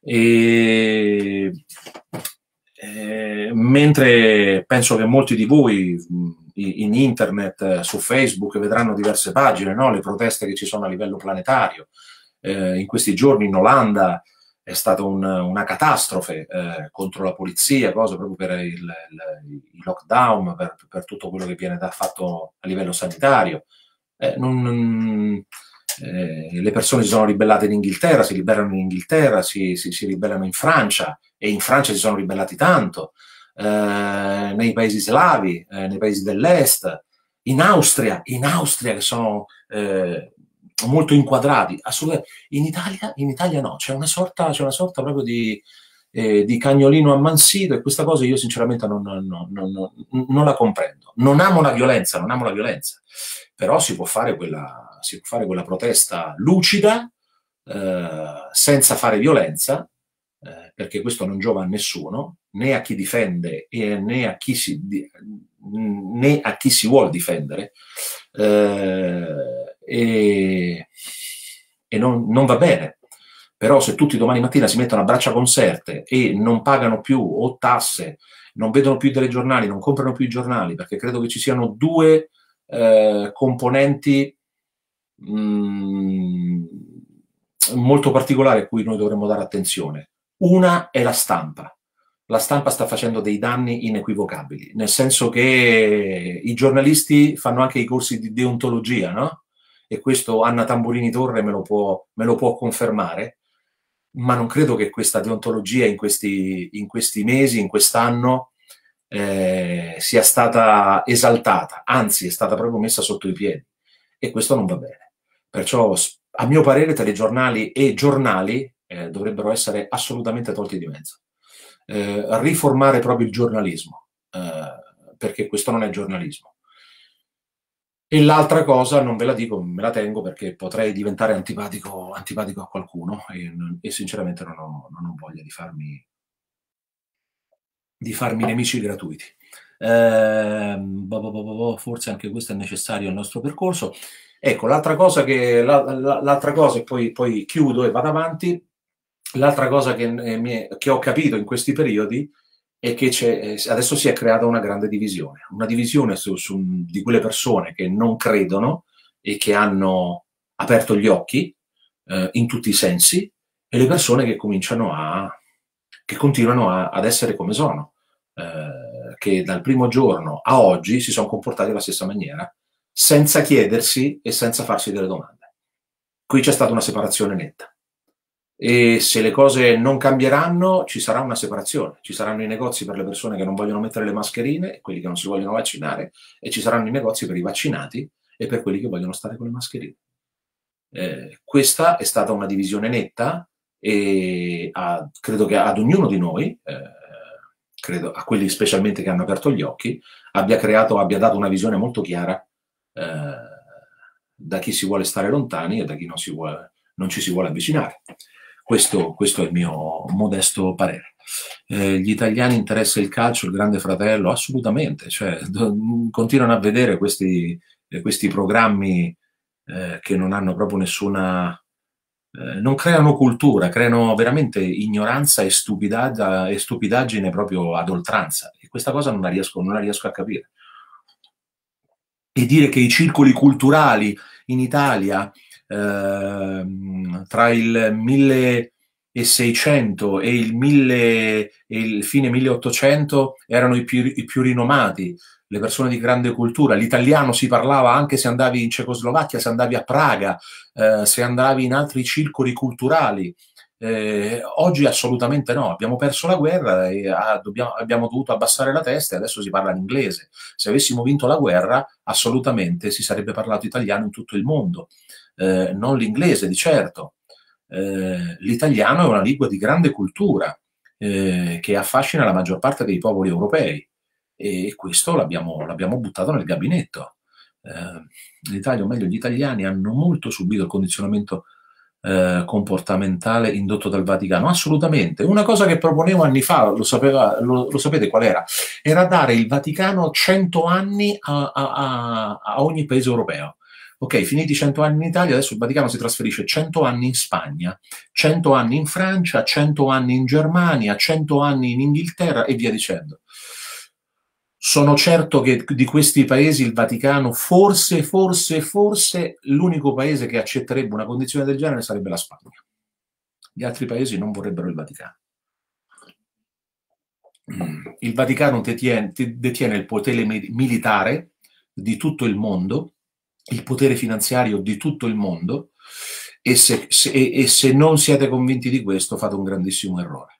E, eh, mentre penso che molti di voi in internet, su Facebook, vedranno diverse pagine, no? Le proteste che ci sono a livello planetario. Eh, in questi giorni in Olanda è stata un, una catastrofe eh, contro la polizia, cosa proprio per il, il, il lockdown, per, per tutto quello che viene da, fatto a livello sanitario. Eh, non, eh, le persone si sono ribellate in Inghilterra, si liberano in Inghilterra, si, si, si ribellano in Francia, e in Francia si sono ribellati tanto, eh, nei paesi slavi, eh, nei paesi dell'est, in Austria, in Austria che sono eh, molto inquadrati, assolutamente. In Italia, in Italia no, c'è una sorta, c'è una sorta proprio di, eh, di cagnolino ammansito, e questa cosa io sinceramente non, non, non, non, non la comprendo. Non amo la violenza, non amo la violenza, però si può fare quella, si può fare quella protesta lucida, eh, senza fare violenza, eh, perché questo non giova a nessuno, né a chi difende e né a chi si, né a chi si vuole difendere, eh, e, e non, non va bene. Però se tutti domani mattina si mettono a braccia conserte e non pagano più o tasse, non vedono più i telegiornali, non comprano più i giornali, perché credo che ci siano due eh, componenti mh, molto particolari a cui noi dovremmo dare attenzione. Una è la stampa. La stampa sta facendo dei danni inequivocabili, nel senso che i giornalisti fanno anche i corsi di deontologia, no? e questo Anna Tamburini Torre me lo può, me lo può confermare, ma non credo che questa deontologia in questi, in questi mesi, in quest'anno, eh, sia stata esaltata, anzi è stata proprio messa sotto i piedi, e questo non va bene. Perciò, a mio parere, telegiornali e giornali eh, dovrebbero essere assolutamente tolti di mezzo. Eh, riformare proprio il giornalismo, eh, perché questo non è giornalismo. E l'altra cosa, non ve la dico, me la tengo perché potrei diventare antipatico, antipatico a qualcuno e, e sinceramente non ho, non ho voglia di farmi, di farmi nemici gratuiti. Eh, forse anche questo è necessario nel nostro percorso. Ecco, l'altra cosa che, l'altra cosa, e poi, poi chiudo e vado avanti, l'altra cosa che, eh, che ho capito in questi periodi è che c'è, adesso si è creata una grande divisione, una divisione su, su, di quelle persone che non credono e che hanno aperto gli occhi eh, in tutti i sensi, e le persone che cominciano a, che continuano a, ad essere come sono, eh, che dal primo giorno a oggi si sono comportati alla stessa maniera, senza chiedersi e senza farsi delle domande. Qui c'è stata una separazione netta. E se le cose non cambieranno ci sarà una separazione, ci saranno i negozi per le persone che non vogliono mettere le mascherine e quelli che non si vogliono vaccinare, e ci saranno i negozi per i vaccinati e per quelli che vogliono stare con le mascherine. Eh, questa è stata una divisione netta e a, credo che ad ognuno di noi, eh, credo a quelli specialmente che hanno aperto gli occhi, abbia creato, abbia dato una visione molto chiara eh, da chi si vuole stare lontani e da chi non, si vuole, non ci si vuole avvicinare. Questo, questo è il mio modesto parere. Eh, gli italiani interessa il calcio, il Grande Fratello? Assolutamente, cioè, continuano a vedere questi, eh, questi programmi eh, che non hanno proprio nessuna... Eh, non creano cultura, creano veramente ignoranza e, stupidaggia, e stupidaggine proprio ad oltranza. E questa cosa non la riesco, non la riesco a capire. E dire che i circoli culturali in Italia eh, tra il milleseicento e il, mille, e il fine milleottocento erano i più, i più rinomati, le persone di grande cultura, l'italiano si parlava anche se andavi in Cecoslovacchia, se andavi a Praga, eh, se andavi in altri circoli culturali. Eh, oggi assolutamente no, abbiamo perso la guerra e ah, dobbiamo, abbiamo dovuto abbassare la testa e adesso si parla in inglese. Se avessimo vinto la guerra, assolutamente si sarebbe parlato italiano in tutto il mondo, eh, non l'inglese di certo. Eh, l'italiano è una lingua di grande cultura eh, che affascina la maggior parte dei popoli europei, e questo l'abbiamo, l'abbiamo buttato nel gabinetto. Eh, L'Italia, o meglio gli italiani, hanno molto subito il condizionamento Eh, comportamentale indotto dal Vaticano, assolutamente. Una cosa che proponevo anni fa, lo, sapeva, lo, lo sapete qual era? Era dare il Vaticano cento anni a, a, a ogni paese europeo. Ok, finiti cento anni in Italia, adesso il Vaticano si trasferisce cento anni in Spagna, cento anni in Francia, cento anni in Germania, cento anni in Inghilterra e via dicendo. Sono certo che di questi paesi il Vaticano, forse, forse, forse, l'unico paese che accetterebbe una condizione del genere sarebbe la Spagna. Gli altri paesi non vorrebbero il Vaticano. Il Vaticano detiene, detiene il potere militare di tutto il mondo, il potere finanziario di tutto il mondo, e se, se, e se non siete convinti di questo fate un grandissimo errore.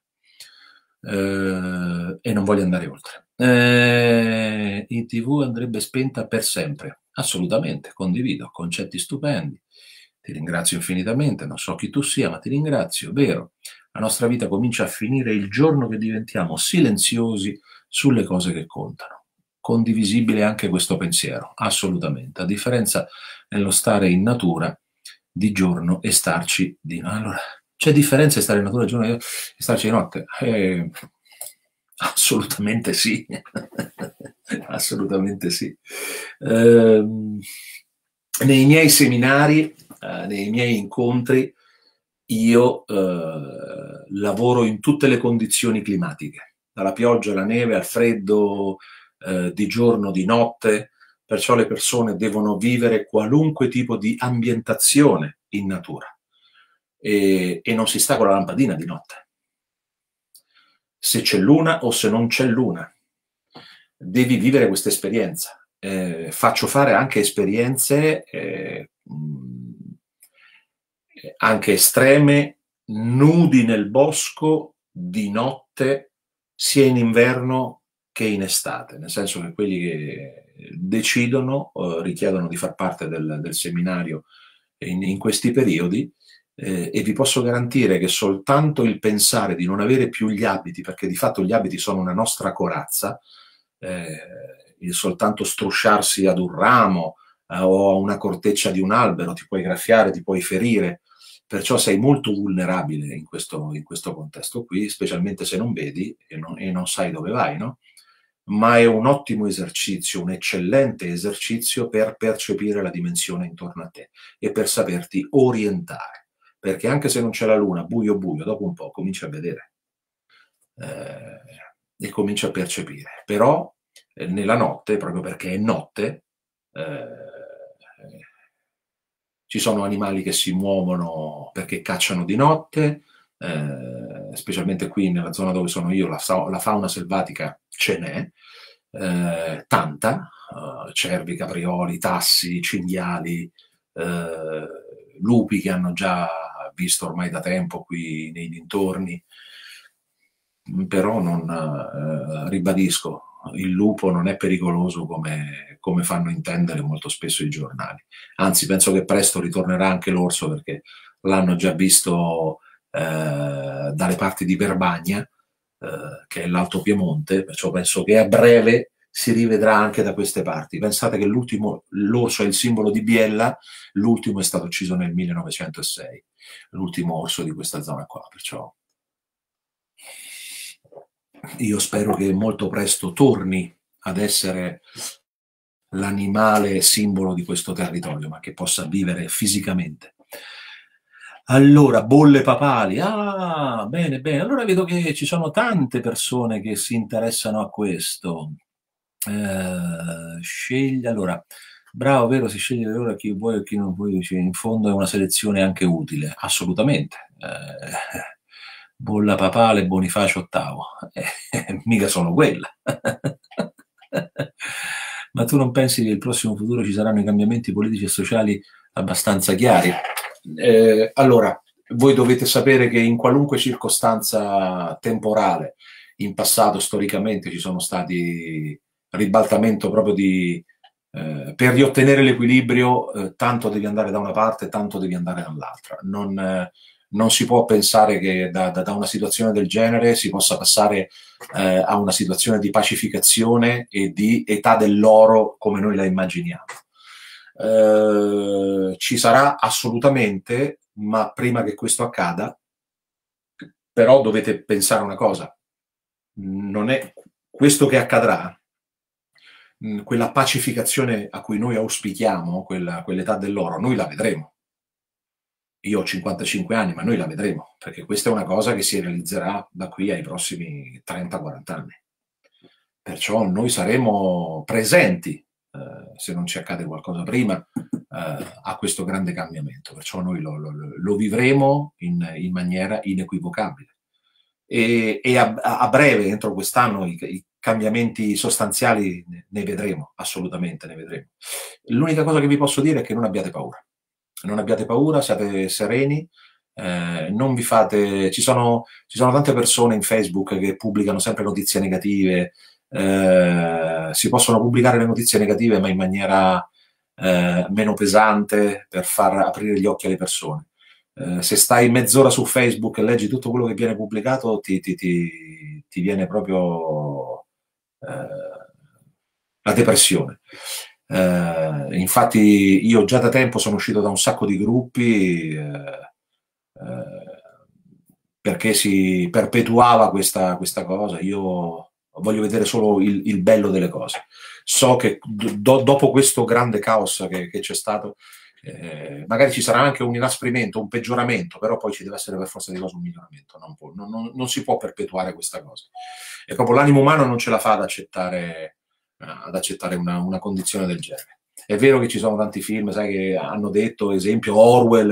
Eh, e non voglio andare oltre. Eh, in tv andrebbe spenta per sempre, assolutamente, condivido, concetti stupendi, ti ringrazio infinitamente, non so chi tu sia ma ti ringrazio, vero, la nostra vita comincia a finire il giorno che diventiamo silenziosi sulle cose che contano. Condivisibile anche questo pensiero, assolutamente, a differenza nello stare in natura di giorno e starci di... Allora, c'è differenza stare in natura di giorno e starci di notte? Eh, assolutamente sì, assolutamente sì. Eh, nei miei seminari, eh, nei miei incontri, io eh, lavoro in tutte le condizioni climatiche, dalla pioggia alla neve, al freddo, eh, di giorno, di notte, perciò le persone devono vivere qualunque tipo di ambientazione in natura. E, e non si sta con la lampadina di notte. Se c'è luna o se non c'è luna, devi vivere questa esperienza. Eh, faccio fare anche esperienze eh, mh, anche estreme, nudi nel bosco di notte, sia in inverno che in estate, nel senso che quelli che decidono, eh, richiedono di far parte del, del seminario in, in questi periodi, eh, e vi posso garantire che soltanto il pensare di non avere più gli abiti, perché di fatto gli abiti sono una nostra corazza, eh, il soltanto strusciarsi ad un ramo eh, o a una corteccia di un albero ti puoi graffiare, ti puoi ferire, perciò sei molto vulnerabile in questo, in questo contesto qui, specialmente se non vedi e non, e non sai dove vai, no? Ma è un ottimo esercizio, un eccellente esercizio per percepire la dimensione intorno a te e per saperti orientare, perché anche se non c'è la luna, buio buio, dopo un po' cominci a vedere eh, e cominci a percepire. Però eh, nella notte, proprio perché è notte, eh, ci sono animali che si muovono perché cacciano di notte, eh, specialmente qui nella zona dove sono io, la, la fauna selvatica ce n'è, eh, tanta, uh, cervi, caprioli, tassi, cinghiali, eh, lupi che hanno già visto ormai da tempo qui nei dintorni, però non, eh, ribadisco, il lupo non è pericoloso come, come fanno intendere molto spesso i giornali. Anzi, penso che presto ritornerà anche l'orso, perché l'hanno già visto eh, dalle parti di Verbagna, eh, che è l'Alto Piemonte, perciò penso che a breve si rivedrà anche da queste parti. Pensate che l'ultimo, l'orso è il simbolo di Biella, l'ultimo è stato ucciso nel millenovecentosei, l'ultimo orso di questa zona qua, perciò io spero che molto presto torni ad essere l'animale simbolo di questo territorio, ma che possa vivere fisicamente. Allora, bolle papali. Ah, bene, bene. Allora vedo che ci sono tante persone che si interessano a questo. Eh, scegli, allora, bravo, vero, si sceglie allora chi vuoi e chi non vuoi, in fondo è una selezione anche utile, assolutamente. Eh, bolla papale, Bonifacio ottavo, eh, mica sono quella. Ma tu non pensi che nel prossimo futuro ci saranno i cambiamenti politici e sociali abbastanza chiari? Eh, allora, voi dovete sapere che in qualunque circostanza temporale, in passato storicamente ci sono stati ribaltamento proprio di eh, per riottenere l'equilibrio, eh, tanto devi andare da una parte, tanto devi andare dall'altra. Non, eh, non si può pensare che da, da, da una situazione del genere si possa passare eh, a una situazione di pacificazione e di età dell'oro come noi la immaginiamo. Eh, ci sarà assolutamente, ma prima che questo accada, però dovete pensare una cosa, non è questo che accadrà, quella pacificazione a cui noi auspichiamo, quella, quell'età dell'oro, noi la vedremo. Io ho cinquantacinque anni, ma noi la vedremo, perché questa è una cosa che si realizzerà da qui ai prossimi trenta quaranta anni. Perciò noi saremo presenti, eh, se non ci accade qualcosa prima, eh, a questo grande cambiamento. Perciò noi lo, lo, lo vivremo in, in maniera inequivocabile. E, e a, a breve, entro quest'anno, i, i cambiamenti sostanziali ne, ne vedremo, assolutamente ne vedremo. L'unica cosa che vi posso dire è che non abbiate paura. Non abbiate paura, siate sereni, eh, non vi fate... Ci sono, ci sono tante persone in Facebook che pubblicano sempre notizie negative, eh, si possono pubblicare le notizie negative ma in maniera eh, meno pesante per far aprire gli occhi alle persone. Eh, se stai mezz'ora su Facebook e leggi tutto quello che viene pubblicato, ti, ti, ti, ti viene proprio eh, la depressione. Eh, infatti io già da tempo sono uscito da un sacco di gruppi eh, eh, perché si perpetuava questa, questa cosa. Io voglio vedere solo il, il bello delle cose. So che do, dopo questo grande caos che, che c'è stato, eh, magari ci sarà anche un inasprimento, un peggioramento, però poi ci deve essere per forza di cose un miglioramento. Non, può, non, non, non si può perpetuare questa cosa. E proprio l'animo umano non ce la fa ad accettare ad accettare una, una condizione del genere. È vero che ci sono tanti film, sai, che hanno detto, esempio Orwell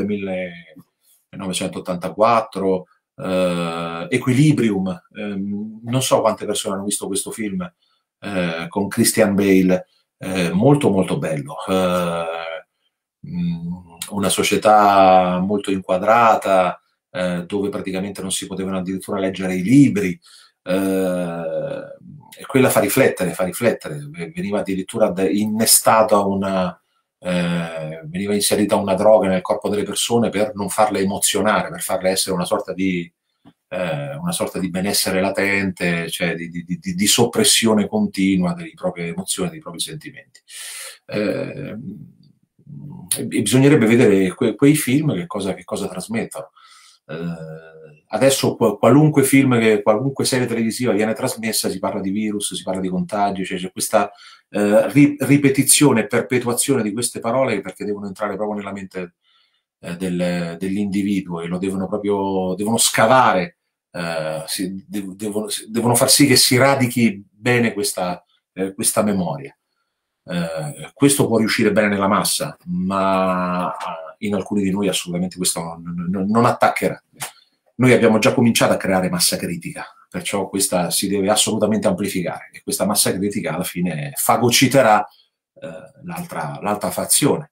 millenovecentottantaquattro, eh, Equilibrium, eh, non so quante persone hanno visto questo film eh, con Christian Bale, eh, molto molto bello. Eh, mh, una società molto inquadrata, eh, dove praticamente non si potevano addirittura leggere i libri, eh, e quella fa riflettere, fa riflettere. Veniva addirittura innestata una, eh, veniva inserita una droga nel corpo delle persone per non farle emozionare, per farle essere una sorta di, eh, una sorta di benessere latente, cioè di, di, di, di soppressione continua delle proprie emozioni, dei propri sentimenti. Eh, e bisognerebbe vedere que, quei film che cosa, che cosa trasmettono. Eh, adesso qualunque film, che, qualunque serie televisiva viene trasmessa, si parla di virus, si parla di contagi, cioè c'è questa eh, ri, ripetizione e perpetuazione di queste parole, perché devono entrare proprio nella mente eh, del, dell'individuo, e lo devono proprio devono scavare, eh, si, devono, devono far sì che si radichi bene questa, eh, questa memoria. Eh, questo può riuscire bene nella massa, ma in alcuni di noi assolutamente questo non, non, non attaccherà. Noi abbiamo già cominciato a creare massa critica, perciò questa si deve assolutamente amplificare, e questa massa critica alla fine fagociterà eh, l'altra, l'altra fazione.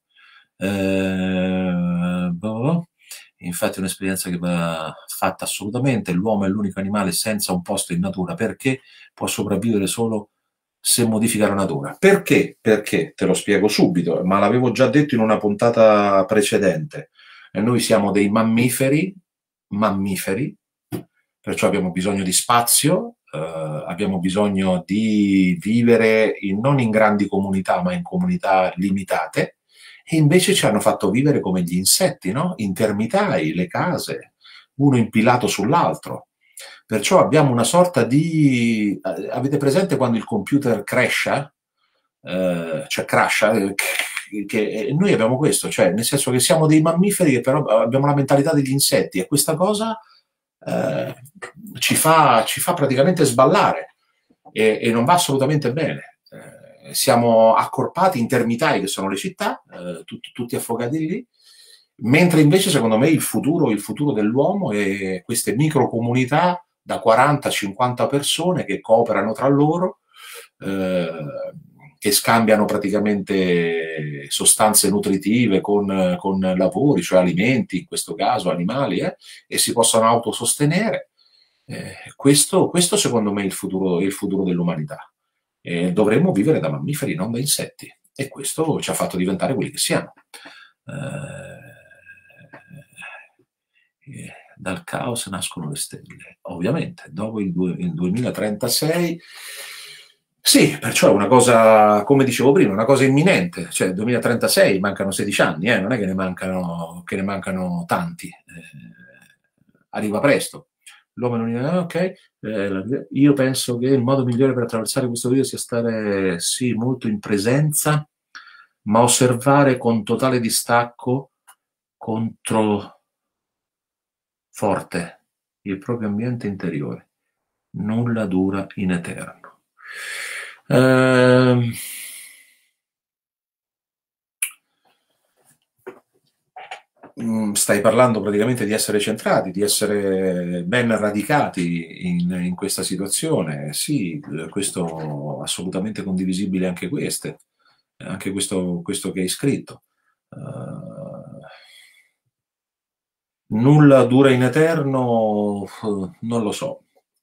Eh, boh. Infatti è un'esperienza che va fatta assolutamente. L'uomo è l'unico animale senza un posto in natura, perché può sopravvivere solo se modifica la natura. Perché? Perché, te lo spiego subito, ma l'avevo già detto in una puntata precedente. E noi siamo dei mammiferi, mammiferi, perciò abbiamo bisogno di spazio, eh, abbiamo bisogno di vivere in, non in grandi comunità, ma in comunità limitate, e invece ci hanno fatto vivere come gli insetti, no? Intermitai, le case, uno impilato sull'altro. Perciò abbiamo una sorta di... Eh, avete presente quando il computer crasha? Eh, cioè crasha? Eh, che noi abbiamo questo, cioè nel senso che siamo dei mammiferi che però abbiamo la mentalità degli insetti, e questa cosa eh, ci, fa, ci fa praticamente sballare, e, e non va assolutamente bene. Eh, siamo accorpati in termitai, che sono le città, eh, tutti, tutti affogati lì, mentre invece secondo me il futuro, il futuro dell'uomo è queste microcomunità da quaranta cinquanta persone che cooperano tra loro, eh, che scambiano praticamente sostanze nutritive con, con lavori, cioè alimenti, in questo caso animali, eh, e si possono autosostenere. Eh, questo, questo secondo me è il futuro, è il futuro dell'umanità. Eh, dovremmo vivere da mammiferi, non da insetti, e questo ci ha fatto diventare quelli che siamo. Eh, eh, dal caos nascono le stelle, ovviamente, dopo il, il duemilatrentasei. Sì, perciò è una cosa, come dicevo prima, una cosa imminente, cioè duemilatrentasei, mancano sedici anni, eh, non è che ne mancano, che ne mancano tanti, eh, arriva presto. L'uomo non è, ok, eh, io penso che il modo migliore per attraversare questo video sia stare, sì, molto in presenza, ma osservare con totale distacco, contro forte, il proprio ambiente interiore. Nulla dura in eterno. Eh, stai parlando praticamente di essere centrati, di essere ben radicati in, in questa situazione. Sì, questo assolutamente condivisibile, anche queste, anche questo, questo che hai scritto. Uh, nulla dura in eterno, non lo so.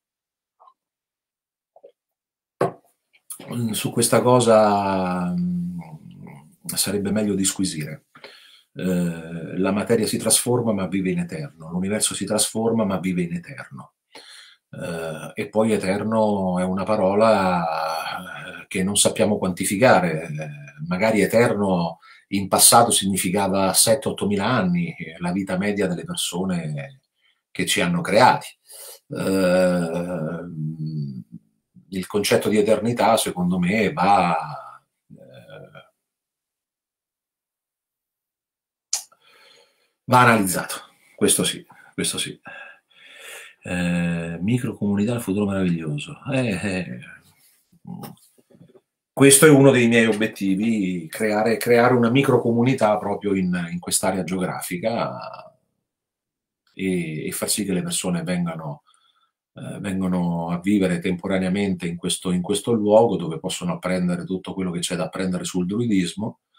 Su questa cosa sarebbe meglio disquisire. Eh, la materia si trasforma ma vive in eterno, l'universo si trasforma ma vive in eterno. Eh, e poi eterno è una parola che non sappiamo quantificare. Eh, magari eterno in passato significava sette otto mila anni, la vita media delle persone che ci hanno creati. Eh, il concetto di eternità, secondo me, va, eh, va analizzato. Questo sì, questo sì. Eh, microcomunità, il futuro meraviglioso. Eh, eh, questo è uno dei miei obiettivi, creare, creare una microcomunità proprio in, in quest'area geografica, e, e far sì che le persone vengano, eh, vengono a vivere temporaneamente in questo, in questo luogo, dove possono apprendere tutto quello che c'è da apprendere sul druidismo,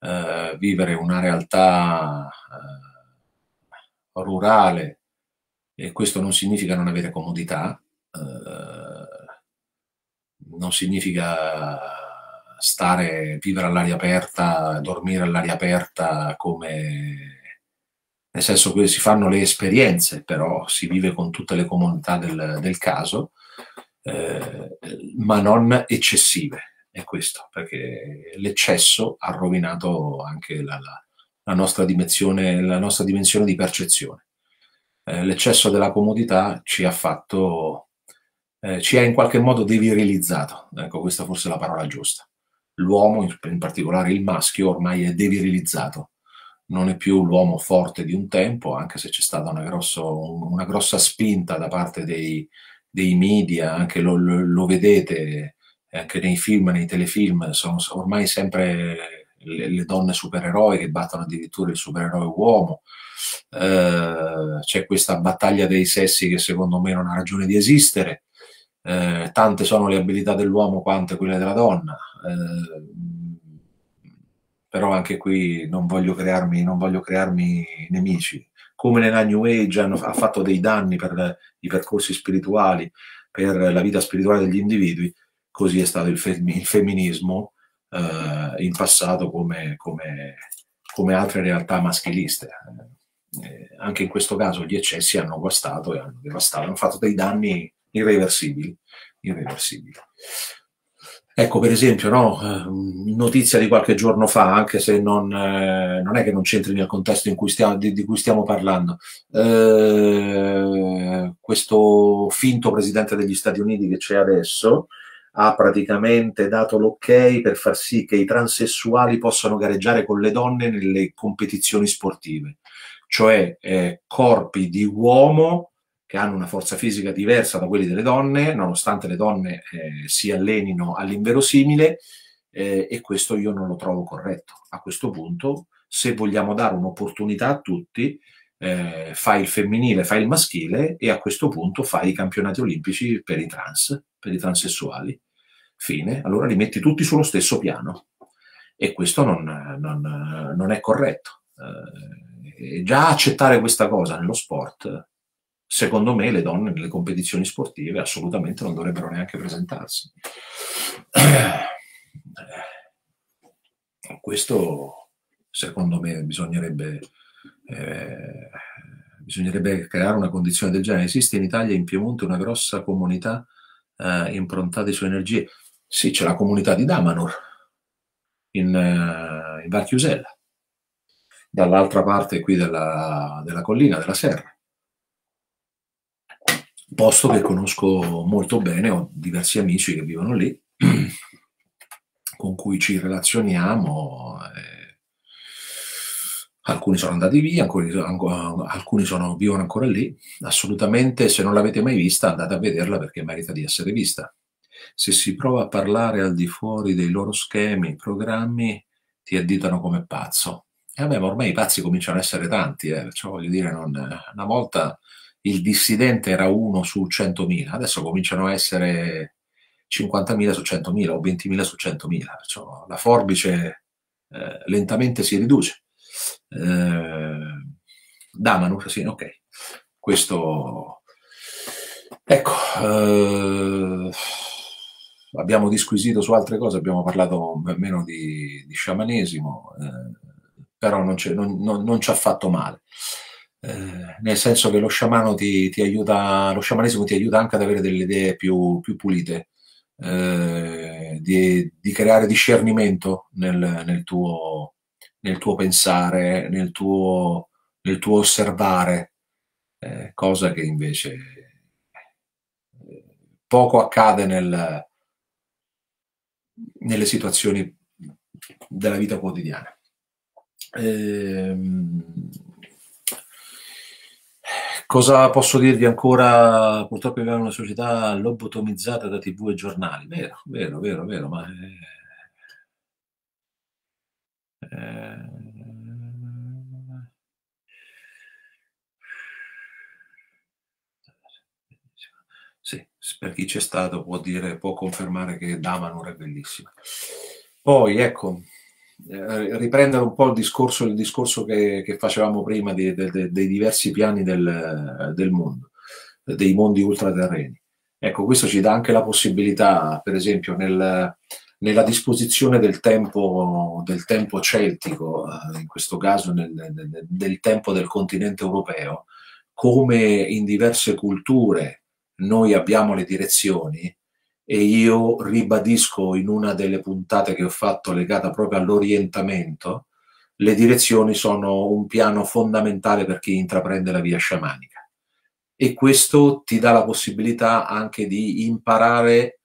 eh, vivere una realtà eh, rurale, e questo non significa non avere comodità, eh, non significa stare, vivere all'aria aperta, dormire all'aria aperta, come nel senso che si fanno le esperienze, però si vive con tutte le comodità del, del caso, eh, ma non eccessive. È questo, perché l'eccesso ha rovinato anche la, la, la nostra dimensione, la nostra dimensione di percezione. Eh, l'eccesso della comodità ci ha fatto, eh, ci ha in qualche modo devirilizzato. Ecco, questa forse è la parola giusta. L'uomo, in, in particolare il maschio, ormai è devirilizzato. Non è più l'uomo forte di un tempo, anche se c'è stata una, grosso, una grossa spinta da parte dei, dei media, anche lo, lo, lo vedete anche nei film, nei telefilm, sono ormai sempre le, le donne supereroi che battono addirittura il supereroe uomo. Eh, c'è questa battaglia dei sessi che secondo me non ha ragione di esistere. Eh, tante sono le abilità dell'uomo quante quelle della donna. Eh, però anche qui non voglio crearmi, non voglio crearmi nemici. Come nella New Age hanno, ha fatto dei danni per i percorsi spirituali, per la vita spirituale degli individui, così è stato il, fe- il femminismo eh, in passato come, come, come altre realtà maschiliste. Eh, anche in questo caso gli eccessi hanno guastato e hanno devastato, hanno fatto dei danni irreversibili. irreversibili. Ecco, per esempio, no, notizia di qualche giorno fa, anche se non, eh, non è che non c'entri nel contesto in cui stiamo, di, di cui stiamo parlando, eh, questo finto presidente degli Stati Uniti che c'è adesso ha praticamente dato l'ok per far sì che i transessuali possano gareggiare con le donne nelle competizioni sportive, cioè eh, corpi di uomo che hanno una forza fisica diversa da quelli delle donne, nonostante le donne eh, si allenino all'inverosimile, eh, e questo io non lo trovo corretto. A questo punto, se vogliamo dare un'opportunità a tutti, eh, fai il femminile, fai il maschile, e a questo punto fai i campionati olimpici per i trans, per i transessuali. Fine. Allora li metti tutti sullo stesso piano. E questo non, non, non è corretto. Eh, già accettare questa cosa nello sport, secondo me le donne nelle competizioni sportive assolutamente non dovrebbero neanche presentarsi. Questo, secondo me, bisognerebbe, eh, bisognerebbe creare una condizione del genere. Esiste in Italia, in Piemonte, una grossa comunità eh, improntata su energie. Sì, c'è la comunità di Damanur, in, eh, in Val Chiusella, dall'altra parte qui della, della collina, della serra. Posto che conosco molto bene, ho diversi amici che vivono lì, con cui ci relazioniamo. Eh, alcuni sono andati via, alcuni, alcuni sono, vivono ancora lì. Assolutamente, se non l'avete mai vista, andate a vederla perché merita di essere vista. Se si prova a parlare al di fuori dei loro schemi, programmi, ti additano come pazzo. E vabbè, ma ormai i pazzi cominciano ad essere tanti, eh, perciò voglio dire, non, una volta il dissidente era uno su centomila, adesso cominciano a essere cinquantamila su centomila o ventimila su centomila, perciò la forbice eh, lentamente si riduce. Eh, Damanur, sì, ok. Questo, ecco, eh, abbiamo disquisito su altre cose, abbiamo parlato meno di, di sciamanesimo, eh, però non, non, non, non ci ha fatto male. Eh, nel senso che lo sciamano ti, ti aiuta, lo sciamanesimo ti aiuta anche ad avere delle idee più, più pulite, eh, di, di creare discernimento nel, nel, tuo, nel tuo pensare, nel tuo, nel tuo osservare, eh, cosa che invece eh, poco accade nel, nelle situazioni della vita quotidiana. Ehm, Cosa posso dirvi ancora? Purtroppo viviamo in una società lobotomizzata da tivù e giornali. Vero, vero, vero, vero, ma eh, sì, per chi c'è stato può dire, può confermare che Damanur è bellissima. Poi, ecco, eh, riprendere un po' il discorso, il discorso che, che facevamo prima di, de, de, dei diversi piani del, del mondo, dei mondi ultraterreni. Ecco, questo ci dà anche la possibilità, per esempio, nel, nella disposizione del tempo, del tempo celtico, eh, in questo caso nel, nel, del tempo del continente europeo, come in diverse culture noi abbiamo le direzioni, e io ribadisco in una delle puntate che ho fatto legata proprio all'orientamento, le direzioni sono un piano fondamentale per chi intraprende la via sciamanica. E questo ti dà la possibilità anche di imparare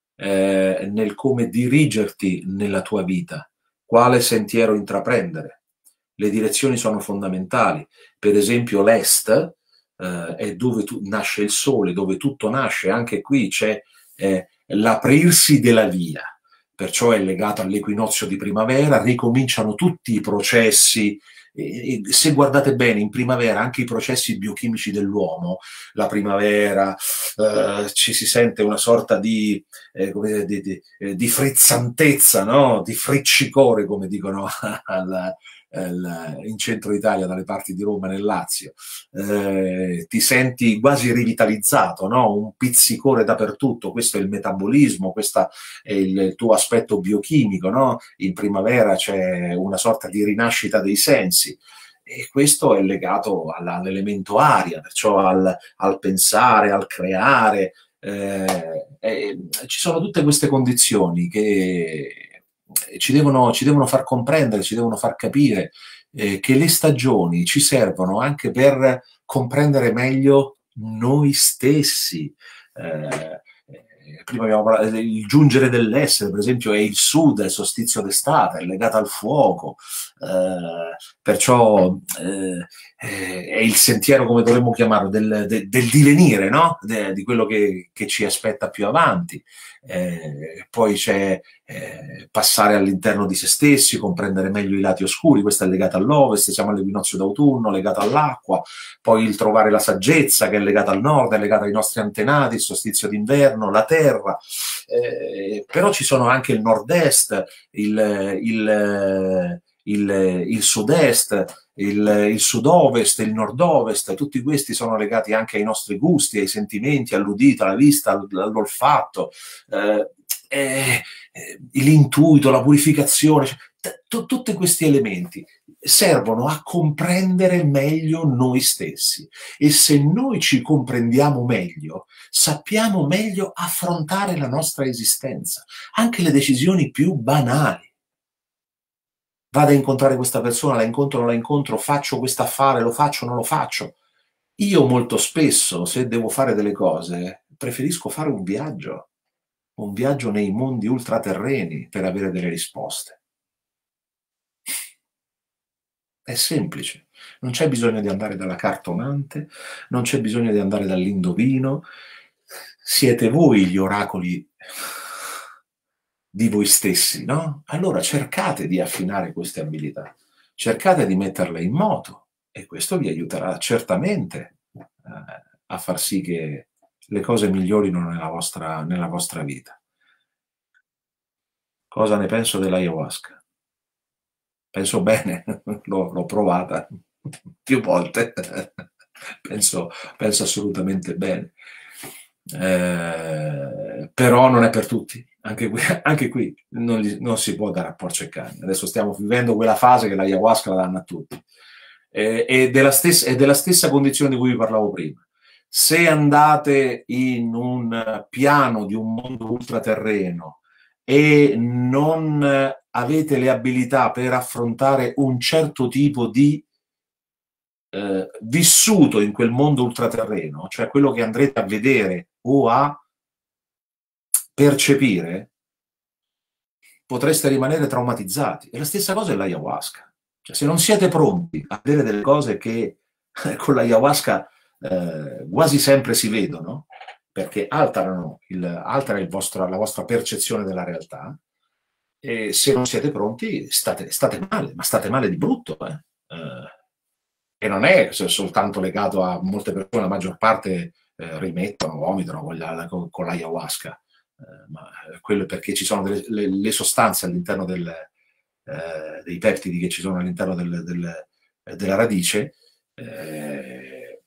eh, nel come dirigerti nella tua vita, quale sentiero intraprendere. Le direzioni sono fondamentali. Per esempio l'est eh, è dove tu, nasce il sole, dove tutto nasce. Anche qui c'è eh, l'aprirsi della via, perciò è legato all'equinozio di primavera, ricominciano tutti i processi. E se guardate bene, in primavera anche i processi biochimici dell'uomo, la primavera, eh, ci si sente una sorta di, eh, come, di, di, eh, di frizzantezza, no? Di friccicore, come dicono al, al, in centro Italia, dalle parti di Roma, nel Lazio. Eh, ti senti quasi rivitalizzato, no? Un pizzicore dappertutto. Questo è il metabolismo, questo è il tuo aspetto biochimico, no? In primavera c'è una sorta di rinascita dei sensi, e questo è legato all'elemento aria, perciò al, al pensare, al creare. Eh, eh, ci sono tutte queste condizioni che ci devono, ci devono far comprendere, ci devono far capire eh, che le stagioni ci servono anche per comprendere meglio noi stessi. Eh, prima abbiamo parlato, il giungere dell'essere, per esempio, è il sud, è il solstizio d'estate, è legato al fuoco, eh, perciò eh, è il sentiero, come dovremmo chiamarlo, del, del, del divenire, no? De, di quello che, che ci aspetta più avanti. Eh, poi c'è eh, passare all'interno di se stessi, comprendere meglio i lati oscuri, questo è legato all'ovest, siamo all'equinozio d'autunno, legato all'acqua, poi il trovare la saggezza che è legata al nord, è legata ai nostri antenati, il solstizio d'inverno, la terra, eh, però ci sono anche il nord-est, il, il, il, il sud-est, il, il sud-ovest, il nord-ovest, tutti questi sono legati anche ai nostri gusti, ai sentimenti, all'udito, alla vista, all'olfatto, eh, eh, l'intuito, la purificazione, cioè, t- tutti questi elementi servono a comprendere meglio noi stessi, e se noi ci comprendiamo meglio, sappiamo meglio affrontare la nostra esistenza, anche le decisioni più banali. Vado a incontrare questa persona, la incontro, non la incontro, faccio questo affare, lo faccio, non lo faccio. Io molto spesso, se devo fare delle cose, preferisco fare un viaggio, un viaggio nei mondi ultraterreni per avere delle risposte. È semplice, non c'è bisogno di andare dalla cartomante, non c'è bisogno di andare dall'indovino, siete voi gli oracoli di voi stessi, no? Allora cercate di affinare queste abilità, cercate di metterle in moto, e questo vi aiuterà certamente eh, a far sì che le cose migliorino nella vostra, nella vostra vita. Cosa ne penso dell'ayahuasca? Penso bene, l'ho, l'ho provata più volte, penso, penso assolutamente bene. Eh, però non è per tutti, anche qui, anche qui non, gli, non si può dare a porci e cane. Adesso stiamo vivendo quella fase che l'ayahuasca la danno a tutti, eh, è, della stessa, è della stessa condizione di cui vi parlavo prima. Se andate in un piano di un mondo ultraterreno e non avete le abilità per affrontare un certo tipo di eh, vissuto in quel mondo ultraterreno, cioè quello che andrete a vedere o a percepire, potreste rimanere traumatizzati. E la stessa cosa è l'ayahuasca. Cioè, se non siete pronti a vedere delle cose che con l'ayahuasca eh, quasi sempre si vedono, perché alterano il, altera il vostro, la vostra percezione della realtà, e se non siete pronti state, state male, ma state male di brutto. Eh? Eh, e non è soltanto legato a molte persone, la maggior parte eh, rimettono, vomitano con, la, con, con l'ayahuasca, eh, ma quello è perché ci sono delle, le, le sostanze all'interno del, eh, dei peptidi che ci sono all'interno del, del, della radice, eh,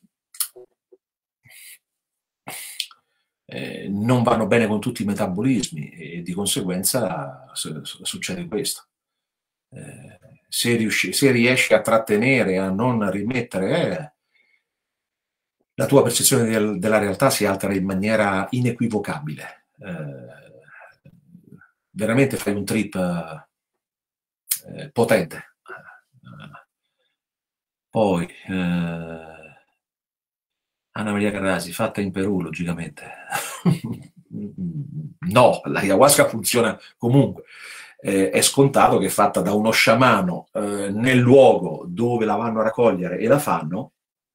eh, non vanno bene con tutti i metabolismi e di conseguenza succede questo. Eh, se, riusci, se riesci a trattenere, a non rimettere, eh, la tua percezione del, della realtà si altera in maniera inequivocabile. Eh, veramente fai un trip eh, potente. Eh, poi eh, Anna Maria Carrasi, fatta in Perù, logicamente. No, l'ayahuasca funziona comunque. Eh, è scontato che è fatta da uno sciamano eh, nel luogo dove la vanno a raccogliere e la fanno,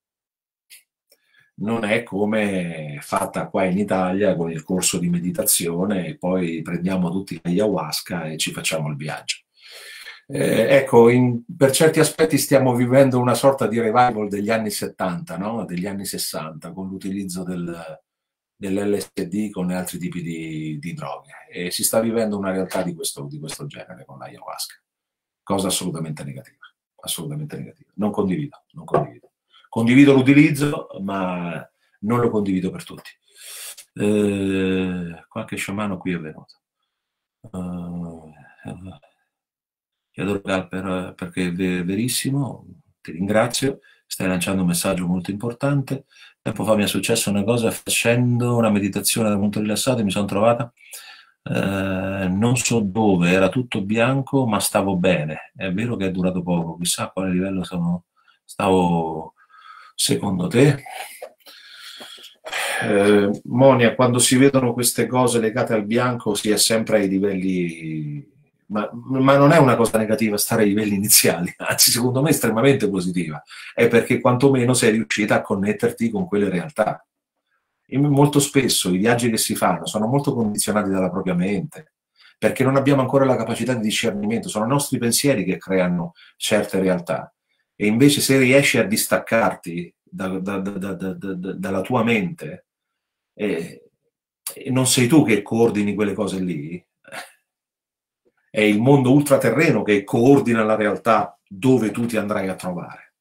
non è come fatta qua in Italia con il corso di meditazione e poi prendiamo tutti l'ayahuasca e ci facciamo il viaggio. Eh, ecco, in, per certi aspetti stiamo vivendo una sorta di revival degli anni settanta, no? Degli anni sessanta, con l'utilizzo del, dell'L S D con altri tipi di, di droghe. E si sta vivendo una realtà di questo, di questo genere con l'ayahuasca. Cosa assolutamente negativa. Assolutamente negativa. Non condivido, non condivido. Condivido l'utilizzo, ma non lo condivido per tutti. Eh, qualche sciamano qui è venuto. Uh, Chiedo per, perché è verissimo, ti ringrazio, stai lanciando un messaggio molto importante. Tempo fa mi è successa una cosa facendo una meditazione da molto rilassato e mi sono trovata, eh, non so dove, era tutto bianco ma stavo bene. È vero che è durato poco, chissà a quale livello sono, stavo secondo te. Eh, Monia, quando si vedono queste cose legate al bianco si è sempre ai livelli... Ma, ma non è una cosa negativa stare ai livelli iniziali, anzi secondo me è estremamente positiva, è perché quantomeno sei riuscita a connetterti con quelle realtà. E molto spesso i viaggi che si fanno sono molto condizionati dalla propria mente, perché non abbiamo ancora la capacità di discernimento, sono i nostri pensieri che creano certe realtà. E invece se riesci a distaccarti da, da, da, dalla tua mente, e, e non sei tu che coordini quelle cose lì, è il mondo ultraterreno che coordina la realtà dove tu ti andrai a trovare.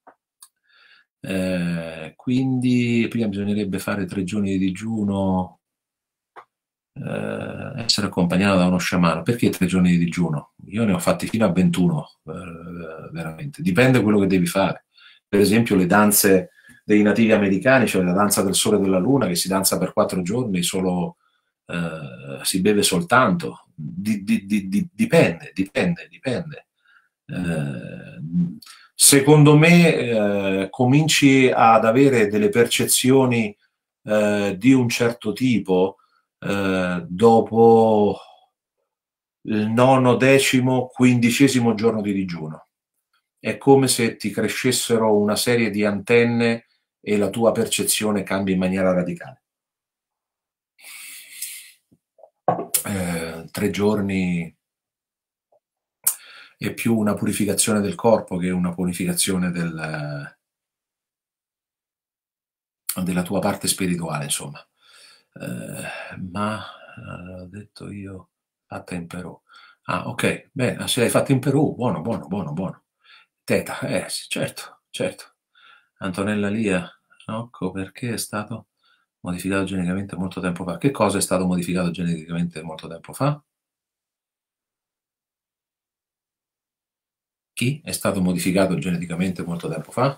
Eh, quindi prima bisognerebbe fare tre giorni di digiuno, eh, essere accompagnato da uno sciamano. Perché tre giorni di digiuno? Io ne ho fatti fino a ventuno, eh, veramente. Dipende quello che devi fare. Per esempio le danze dei nativi americani, cioè la danza del sole e della luna, che si danza per quattro giorni, solo eh, si beve soltanto. Di, di, di, di, dipende, dipende, dipende. Eh, secondo me eh, cominci ad avere delle percezioni eh, di un certo tipo eh, dopo il nono, decimo, quindicesimo giorno di digiuno. È come se ti crescessero una serie di antenne e la tua percezione cambia in maniera radicale. Eh, tre giorni è più una purificazione del corpo che una purificazione del, della tua parte spirituale, insomma. Eh, ma ho eh, detto io, fatta in Perù. Ah, ok, bene, se l'hai fatta in Perù, buono, buono, buono, buono. Teta, eh, sì, certo, certo. Antonella Lia, ecco perché è stato modificato geneticamente molto tempo fa. Che cosa è stato modificato geneticamente molto tempo fa? Chi è stato modificato geneticamente molto tempo fa?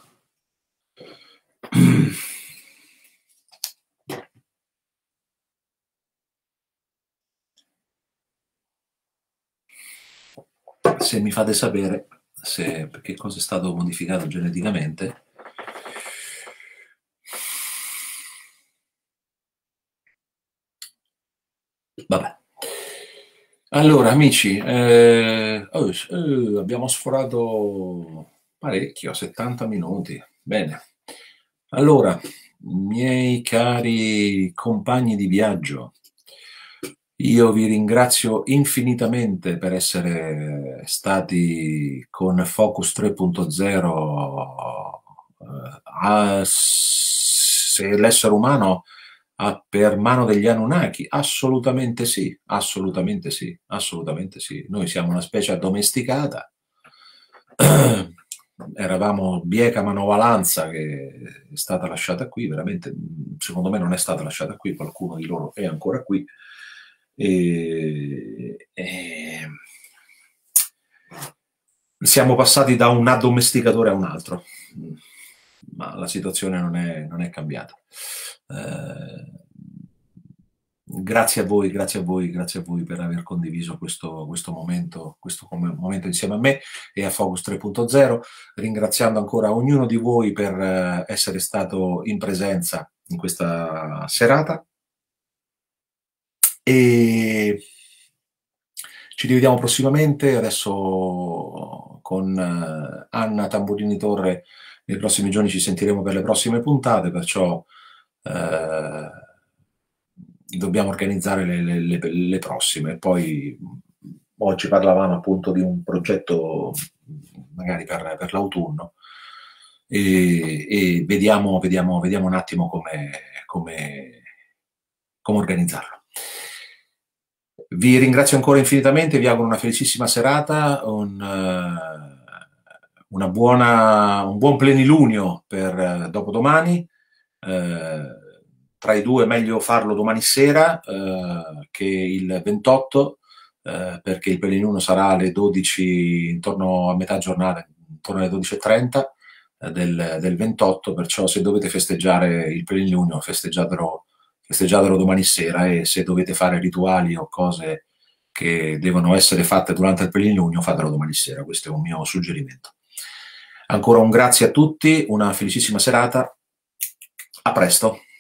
Se mi fate sapere se, che cosa è stato modificato geneticamente. Vabbè. Allora, amici, eh, oh, eh, abbiamo sforato parecchio, settanta minuti. Bene. Allora, miei cari compagni di viaggio, io vi ringrazio infinitamente per essere stati con Focus tre punto zero. Eh, se l'essere umano ha per mano degli Anunnaki, assolutamente sì, assolutamente sì, assolutamente sì. Noi siamo una specie addomesticata eravamo Bieca Manovalanza, che è stata lasciata qui, veramente, secondo me non è stata lasciata qui, qualcuno di loro è ancora qui. E, e siamo passati da un addomesticatore a un altro, ma la situazione non è, non è cambiata. Eh, grazie a voi, grazie a voi, grazie a voi per aver condiviso questo, questo momento, questo momento insieme a me e a Focus tre punto zero, ringraziando ancora ognuno di voi per essere stato in presenza in questa serata. E ci rivediamo prossimamente, adesso con Anna Tamburini Torre nei prossimi giorni ci sentiremo per le prossime puntate, perciò eh, dobbiamo organizzare le, le, le, le prossime. Poi oggi parlavamo appunto di un progetto magari per, per l'autunno e, e vediamo, vediamo, vediamo un attimo come, come, come organizzarlo. Vi ringrazio ancora infinitamente, vi auguro una felicissima serata, un, uh, una buona, un buon plenilunio per uh, dopodomani. Uh, tra i due è meglio farlo domani sera uh, che il ventotto, uh, perché il plenilunio sarà alle dodici, intorno a metà giornata, intorno alle dodici e trenta uh, del, del ventotto, perciò se dovete festeggiare il plenilunio, festeggiatelo festeggiatelo domani sera, e se dovete fare rituali o cose che devono essere fatte durante il plenilunio, fatelo domani sera. Questo è un mio suggerimento. Ancora un grazie a tutti, una felicissima serata, a presto.